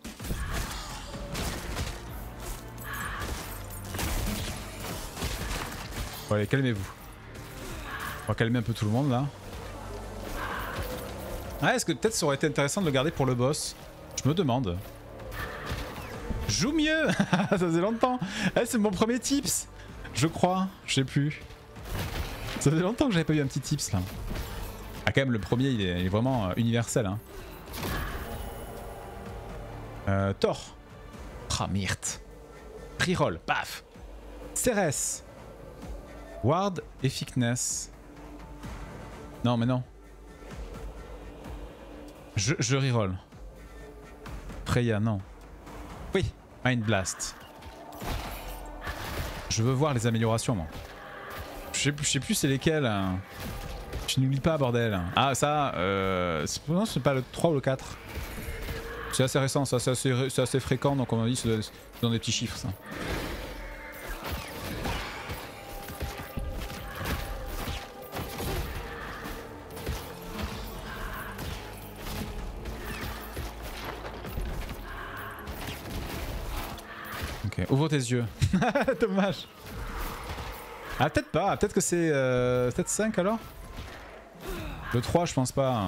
Bon, allez, calmez-vous. On va calmer un peu tout le monde, là. Ah, est-ce que peut-être ça aurait été intéressant de le garder pour le boss? Je me demande. Joue mieux. Ça faisait longtemps. Eh, c'est mon premier tips. Je crois. Je sais plus. Ça faisait longtemps que j'avais pas eu un petit tips là. Ah quand même le premier il est, il est vraiment euh, universel hein. Euh, Thor. Ah myrte. Reroll. Paf. Cérès. Ward et Thickness. Non mais non. Je, je reroll. Freya non. Oui. Mind Blast. Je veux voir les améliorations moi. Je sais, je sais plus c'est lesquels. Hein. Je n'oublie pas bordel. Ah ça, euh, non c'est pas le trois ou le quatre. C'est assez récent, ça, c'est assez, assez fréquent donc on m'a dit c'est dans des petits chiffres ça. Ok, ouvre tes yeux. Dommage. Ah peut-être pas, peut-être que c'est euh, peut-être cinq alors. Le trois je pense pas.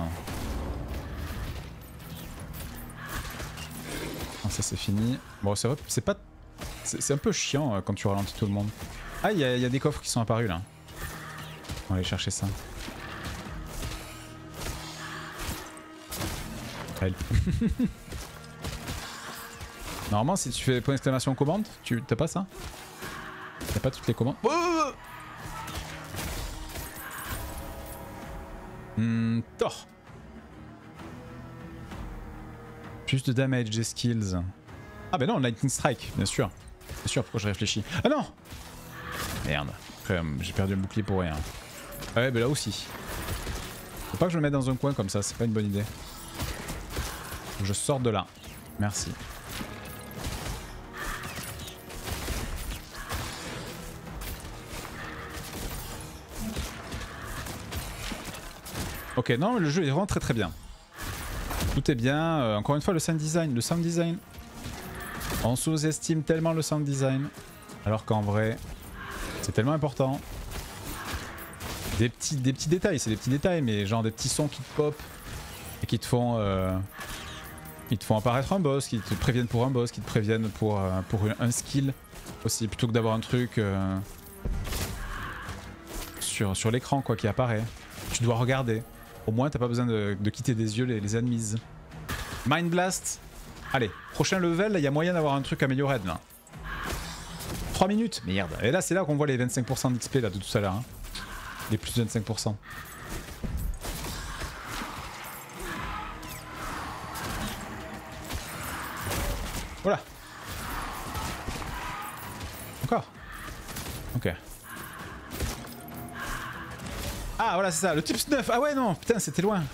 Ah, ça c'est fini. Bon c'est vrai, c'est pas... C'est un peu chiant euh, quand tu ralentis tout le monde. Ah il y, y a des coffres qui sont apparus là. On va aller chercher ça. Help. Normalement si tu fais point d'exclamation commande, tu t'as pas ça? T'as pas toutes les commandes? Oh hmm, Thor. Plus de damage des skills. Ah bah non, Lightning Strike, bien sûr. Bien sûr, pourquoi je réfléchis. Ah non. Merde. J'ai perdu un bouclier pour rien. Ouais, bah là aussi. Faut pas que je me mette dans un coin comme ça, c'est pas une bonne idée. Je sors de là. Merci. Ok, non, le jeu est vraiment très très bien. Tout est bien. Euh, encore une fois, le sound design. Le sound design. On sous-estime tellement le sound design. Alors qu'en vrai, c'est tellement important. Des petits, des petits détails, c'est des petits détails, mais genre des petits sons qui te pop et qui te font, euh, qui te font apparaître un boss, qui te préviennent pour un boss, qui te préviennent pour, euh, pour un skill aussi, plutôt que d'avoir un truc euh, sur, sur l'écran quoi qui apparaît. Tu dois regarder. Au moins t'as pas besoin de, de quitter des yeux les, les ennemis. Mind Blast. Allez, prochain level, il y a moyen d'avoir un truc amélioré là. trois minutes, merde. Et là c'est là qu'on voit les vingt-cinq pour cent d'X P là de tout à l'heure. Hein. Les plus de vingt-cinq pour cent. Voilà. Encore. Ok. Ah voilà c'est ça, le tips neuf. Ah ouais non, putain c'était loin.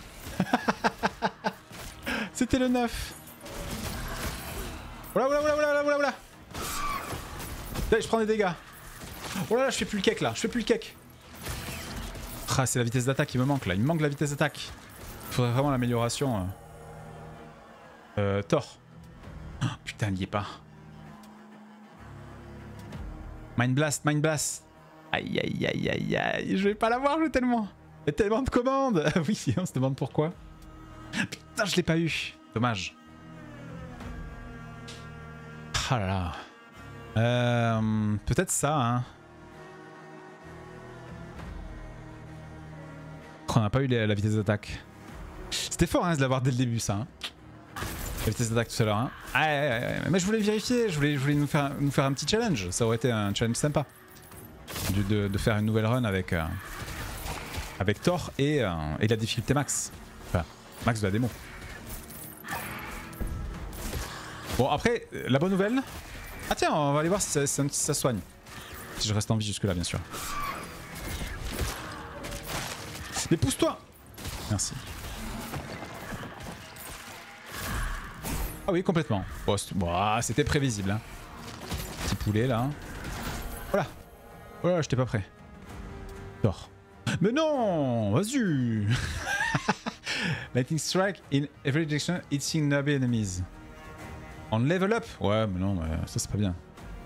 C'était le neuf. Voilà voilà voilà voilà voilà voilà. Allez, je prends des dégâts. Oh là là, je fais plus le cake là, je fais plus le cake. Ah c'est la vitesse d'attaque qui me manque là, il me manque la vitesse d'attaque. Il faudrait vraiment l'amélioration. Euh, Thor. Oh, putain, il y est pas. Mind Blast, Mind Blast. Aïe aïe aïe aïe aïe, je vais pas l'avoir, je tellement. Il y a tellement de commandes. Oui, on se demande pourquoi. Putain, je l'ai pas eu. Dommage. Ah là là. Euh, Peut-être ça, hein. On n'a pas eu la vitesse d'attaque. C'était fort hein, de l'avoir dès le début, ça. Hein. La vitesse d'attaque tout à l'heure. Hein. Ah, ouais, ouais, ouais. Mais je voulais vérifier, je voulais, je voulais nous, faire, nous faire un petit challenge. Ça aurait été un challenge sympa. De, de, de faire une nouvelle run avec, euh, avec Thor et, euh, et la difficulté max. Enfin, max de la démo. Bon, après, la bonne nouvelle. Ah, tiens, on va aller voir si ça, si ça soigne. Si je reste en vie jusque-là, bien sûr. Mais pousse-toi! Merci. Ah oui, complètement. Bon, c'était prévisible. Hein. Petit poulet, là. Voilà. Voilà, j'étais pas prêt. Thor. Mais non! Vas-y! Lightning strike in every direction, hitting nearby enemies. On level up? Ouais, mais non, mais ça c'est pas bien.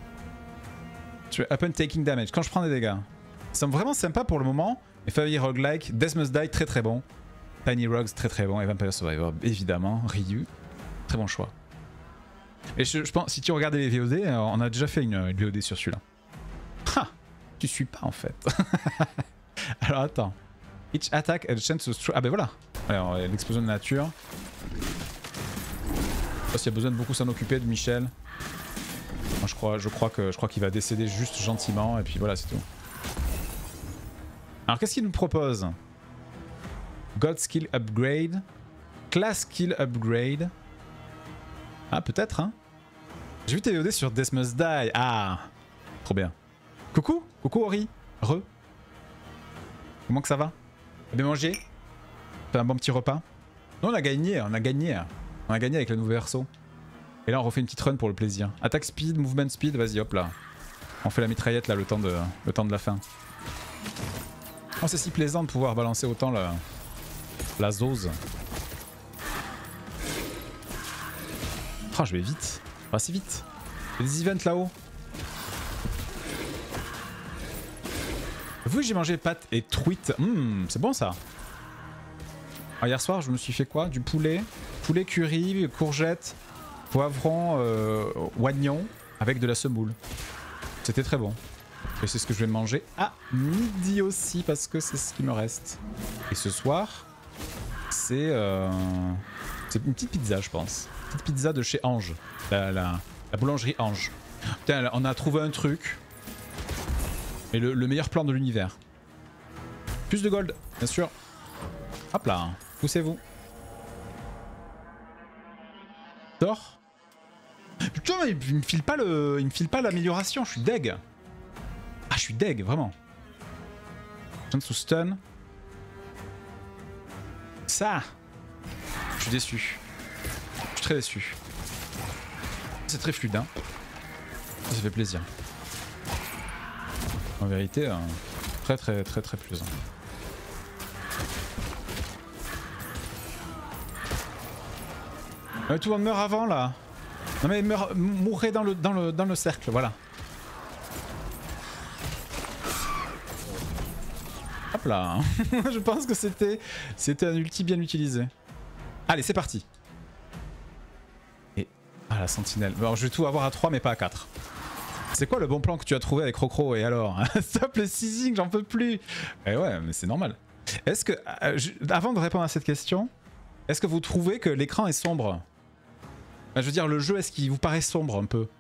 Upon taking damage. Quand je prends des dégâts. C'est vraiment sympa pour le moment. Et Fairy Roguelike, Death Must Die, très très bon. Tiny Rogues, très très bon. Et Vampire Survivor, évidemment. Ryu, très bon choix. Et je, je pense, si tu regardais les V O D, on a déjà fait une, une V O D sur celui-là. Ha! Tu suis pas en fait. Alors attends. Each attack a the chance to... Ah ben voilà. Alors, l'explosion de nature. Je sais pas s'il y a besoin de beaucoup s'en occuper de Michel. Moi, je crois, je crois que je crois qu'il va décéder juste gentiment et puis voilà, c'est tout. Alors qu'est-ce qu'il nous propose? God Skill Upgrade. Class Skill Upgrade. Ah peut-être hein. J'ai vu tes V O D sur Death Must Die. Ah trop bien. Coucou. Coucou Ori. Re. Comment que ça va? T'as bien mangé? Fait un bon petit repas? Non on a gagné, on a gagné. On a gagné avec le nouveau perso. Et là on refait une petite run pour le plaisir. Attack speed, movement speed, vas-y hop là. On fait la mitraillette là le temps de, le temps de la fin. Oh, c'est si plaisant de pouvoir balancer autant la, la zose. Oh, je vais vite. Pas si vite. Il y a des events là-haut. Vous, j'ai mangé pâtes et truites. Mmh, c'est bon ça. Alors, hier soir, je me suis fait quoi? Du poulet. Poulet curry, courgettes, poivron, euh, oignon avec de la semoule. C'était très bon. Et c'est ce que je vais manger à midi aussi parce que c'est ce qui me reste. Et ce soir, c'est euh, c'est une petite pizza, je pense. Une petite pizza de chez Ange, la, la, la boulangerie Ange. Putain, on a trouvé un truc. Et le, le meilleur plan de l'univers. Plus de gold, bien sûr. Hop là, poussez-vous. Thor. Putain, il, il me file pas le, il me file pas l'amélioration. Je suis deg. Ah, je suis deg, vraiment. Chance to stun. Ça. Je suis déçu. Je suis très déçu. C'est très fluide, hein. Ça fait plaisir. En vérité, euh, très très très très plaisant. Euh, tout le monde meurt avant là. Non mais meurt, mourrez dans le, dans, le, dans le cercle, voilà. Hop là. Je pense que c'était c'était un ulti bien utilisé. Allez, c'est parti. Et... Ah, la sentinelle. Alors, je vais tout avoir à trois mais pas à quatre. C'est quoi le bon plan que tu as trouvé avec Rocro et alors? Stop le seizing, j'en peux plus. Eh ouais, mais c'est normal. Est-ce que... Euh, je, avant de répondre à cette question, est-ce que vous trouvez que l'écran est sombre? Je veux dire, le jeu, est-ce qu'il vous paraît sombre un peu?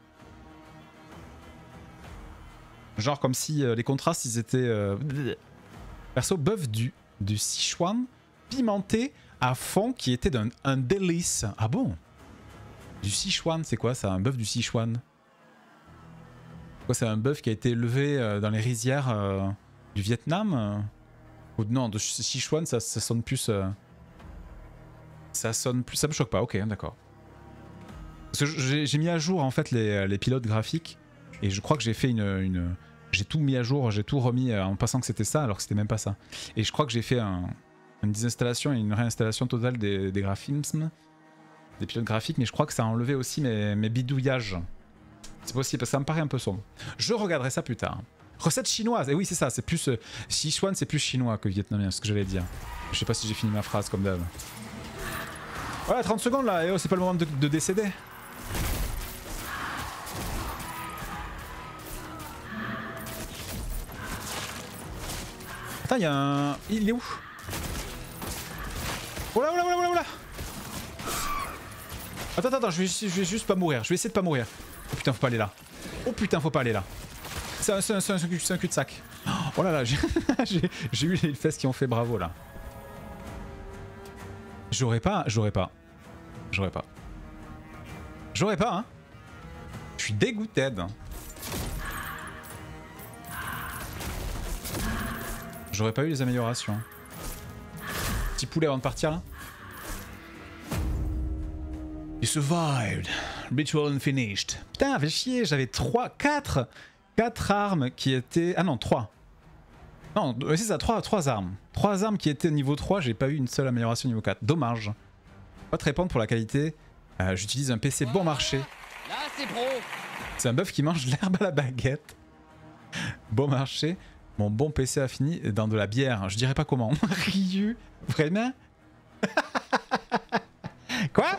Genre comme si euh, les contrastes, ils étaient... Euh... Perso, buff du, du Sichuan pimenté à fond qui était d'un un délice. Ah bon? Du Sichuan, c'est quoi ça? Un bœuf du Sichuan? Quoi, c'est un bœuf qui a été élevé euh, dans les rizières euh, du Vietnam euh, ou non, de Sichuan, ça, ça sonne plus... Euh, ça sonne plus... Ça me choque pas, ok, d'accord. Parce que j'ai mis à jour en fait les, les pilotes graphiques et je crois que j'ai fait une... une j'ai tout mis à jour, j'ai tout remis euh, en pensant que c'était ça alors que c'était même pas ça. Et je crois que j'ai fait un, une désinstallation et une réinstallation totale des, des graphismes, des pilotes graphiques, mais je crois que ça a enlevé aussi mes, mes bidouillages. C'est possible parce que ça me paraît un peu sombre. Je regarderai ça plus tard. Recette chinoise, et oui c'est ça, c'est plus... Euh, Sichuan c'est plus chinois que vietnamien, c'est ce que j'allais dire. Je sais pas si j'ai fini ma phrase comme d'hab. Voilà, trente secondes là, et oh, c'est pas le moment de, de décéder. Attends, il y a un... Il est où? Oh là, oh là, oh là, oh là, oh là. Attends, attends, attends, je vais, je vais juste pas mourir, je vais essayer de pas mourir. Oh putain, faut pas aller là. Oh putain, faut pas aller là. C'est un, un, un, un cul-de-sac. Oh là là, j'ai eu les fesses qui ont fait bravo là. J'aurais pas, j'aurais pas. J'aurais pas. J'aurais pas, hein. Je suis dégoûté. J'aurais pas eu les améliorations. Petit poulet avant de partir là. You survived. Ritual unfinished. Putain, fait chier, j'avais trois, quatre, quatre armes qui étaient... Ah non, trois. Non, c'est ça, trois, trois armes. trois armes qui étaient niveau trois, j'ai pas eu une seule amélioration niveau quatre. Dommage. Pas te répondre pour la qualité. Euh, J'utilise un P C bon marché. Là, c'est pro. C'est un bœuf qui mange l'herbe à la baguette. Bon marché. Mon bon P C a fini dans de la bière. Je dirais pas comment. Ryu. Vraiment? Quoi?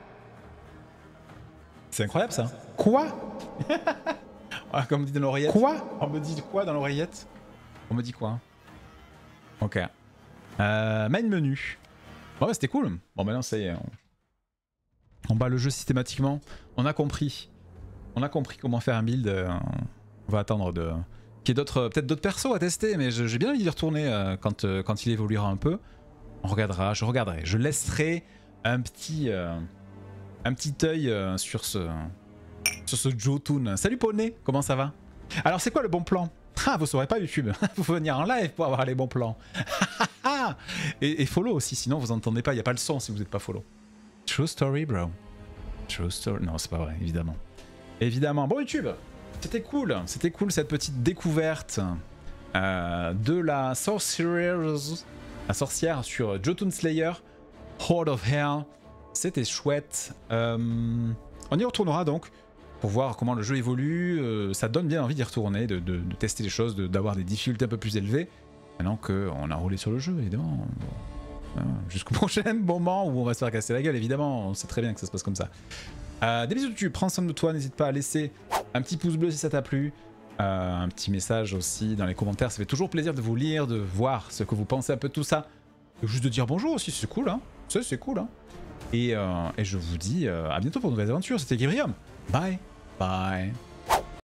C'est incroyable ça. Quoi? Ah, comme on dit dans l'oreillette. Quoi? On me dit quoi dans l'oreillette? On me dit quoi? Ok. Euh, main menu. Bon bah c'était cool. Bon maintenant ça y est. On... on bat le jeu systématiquement. On a compris. On a compris comment faire un build. On va attendre de... qu'il y ait d'autres, peut-être d'autres persos à tester, mais j'ai bien envie d'y retourner euh, quand, euh, quand il évoluera un peu. On regardera, je regarderai. Je laisserai un petit... Euh... un petit œil euh, sur ce sur ce Jotun. Salut Poney, comment ça va? Alors c'est quoi le bon plan? Ah, vous saurez pas YouTube. Faut venir en live pour avoir les bons plans. et, et follow aussi, sinon vous entendez pas, il y a pas le son si vous n'êtes pas follow. True story bro. True story. Non, c'est pas vrai, évidemment. Évidemment. Bon YouTube, c'était cool. C'était cool cette petite découverte euh, de la sorcière, la sorcière sur Jotun Slayer, Horde of Hell. C'était chouette. Euh, on y retournera donc pour voir comment le jeu évolue. Euh, ça donne bien envie d'y retourner, de, de, de tester les choses, d'avoir des difficultés un peu plus élevées. Maintenant qu'on a roulé sur le jeu, évidemment. Bon. Jusqu'au prochain moment où on va se faire casser la gueule, évidemment. On sait très bien que ça se passe comme ça. Euh, des bisous YouTube, prends soin de toi. N'hésite pas à laisser un petit pouce bleu si ça t'a plu. Euh, un petit message aussi dans les commentaires. Ça fait toujours plaisir de vous lire, de voir ce que vous pensez un peu de tout ça. Et juste de dire bonjour aussi, c'est cool. Hein. C'est cool. Hein. Et, euh, et je vous dis euh, à bientôt pour de nouvelles aventures. C'était Guillaume. Bye. Bye.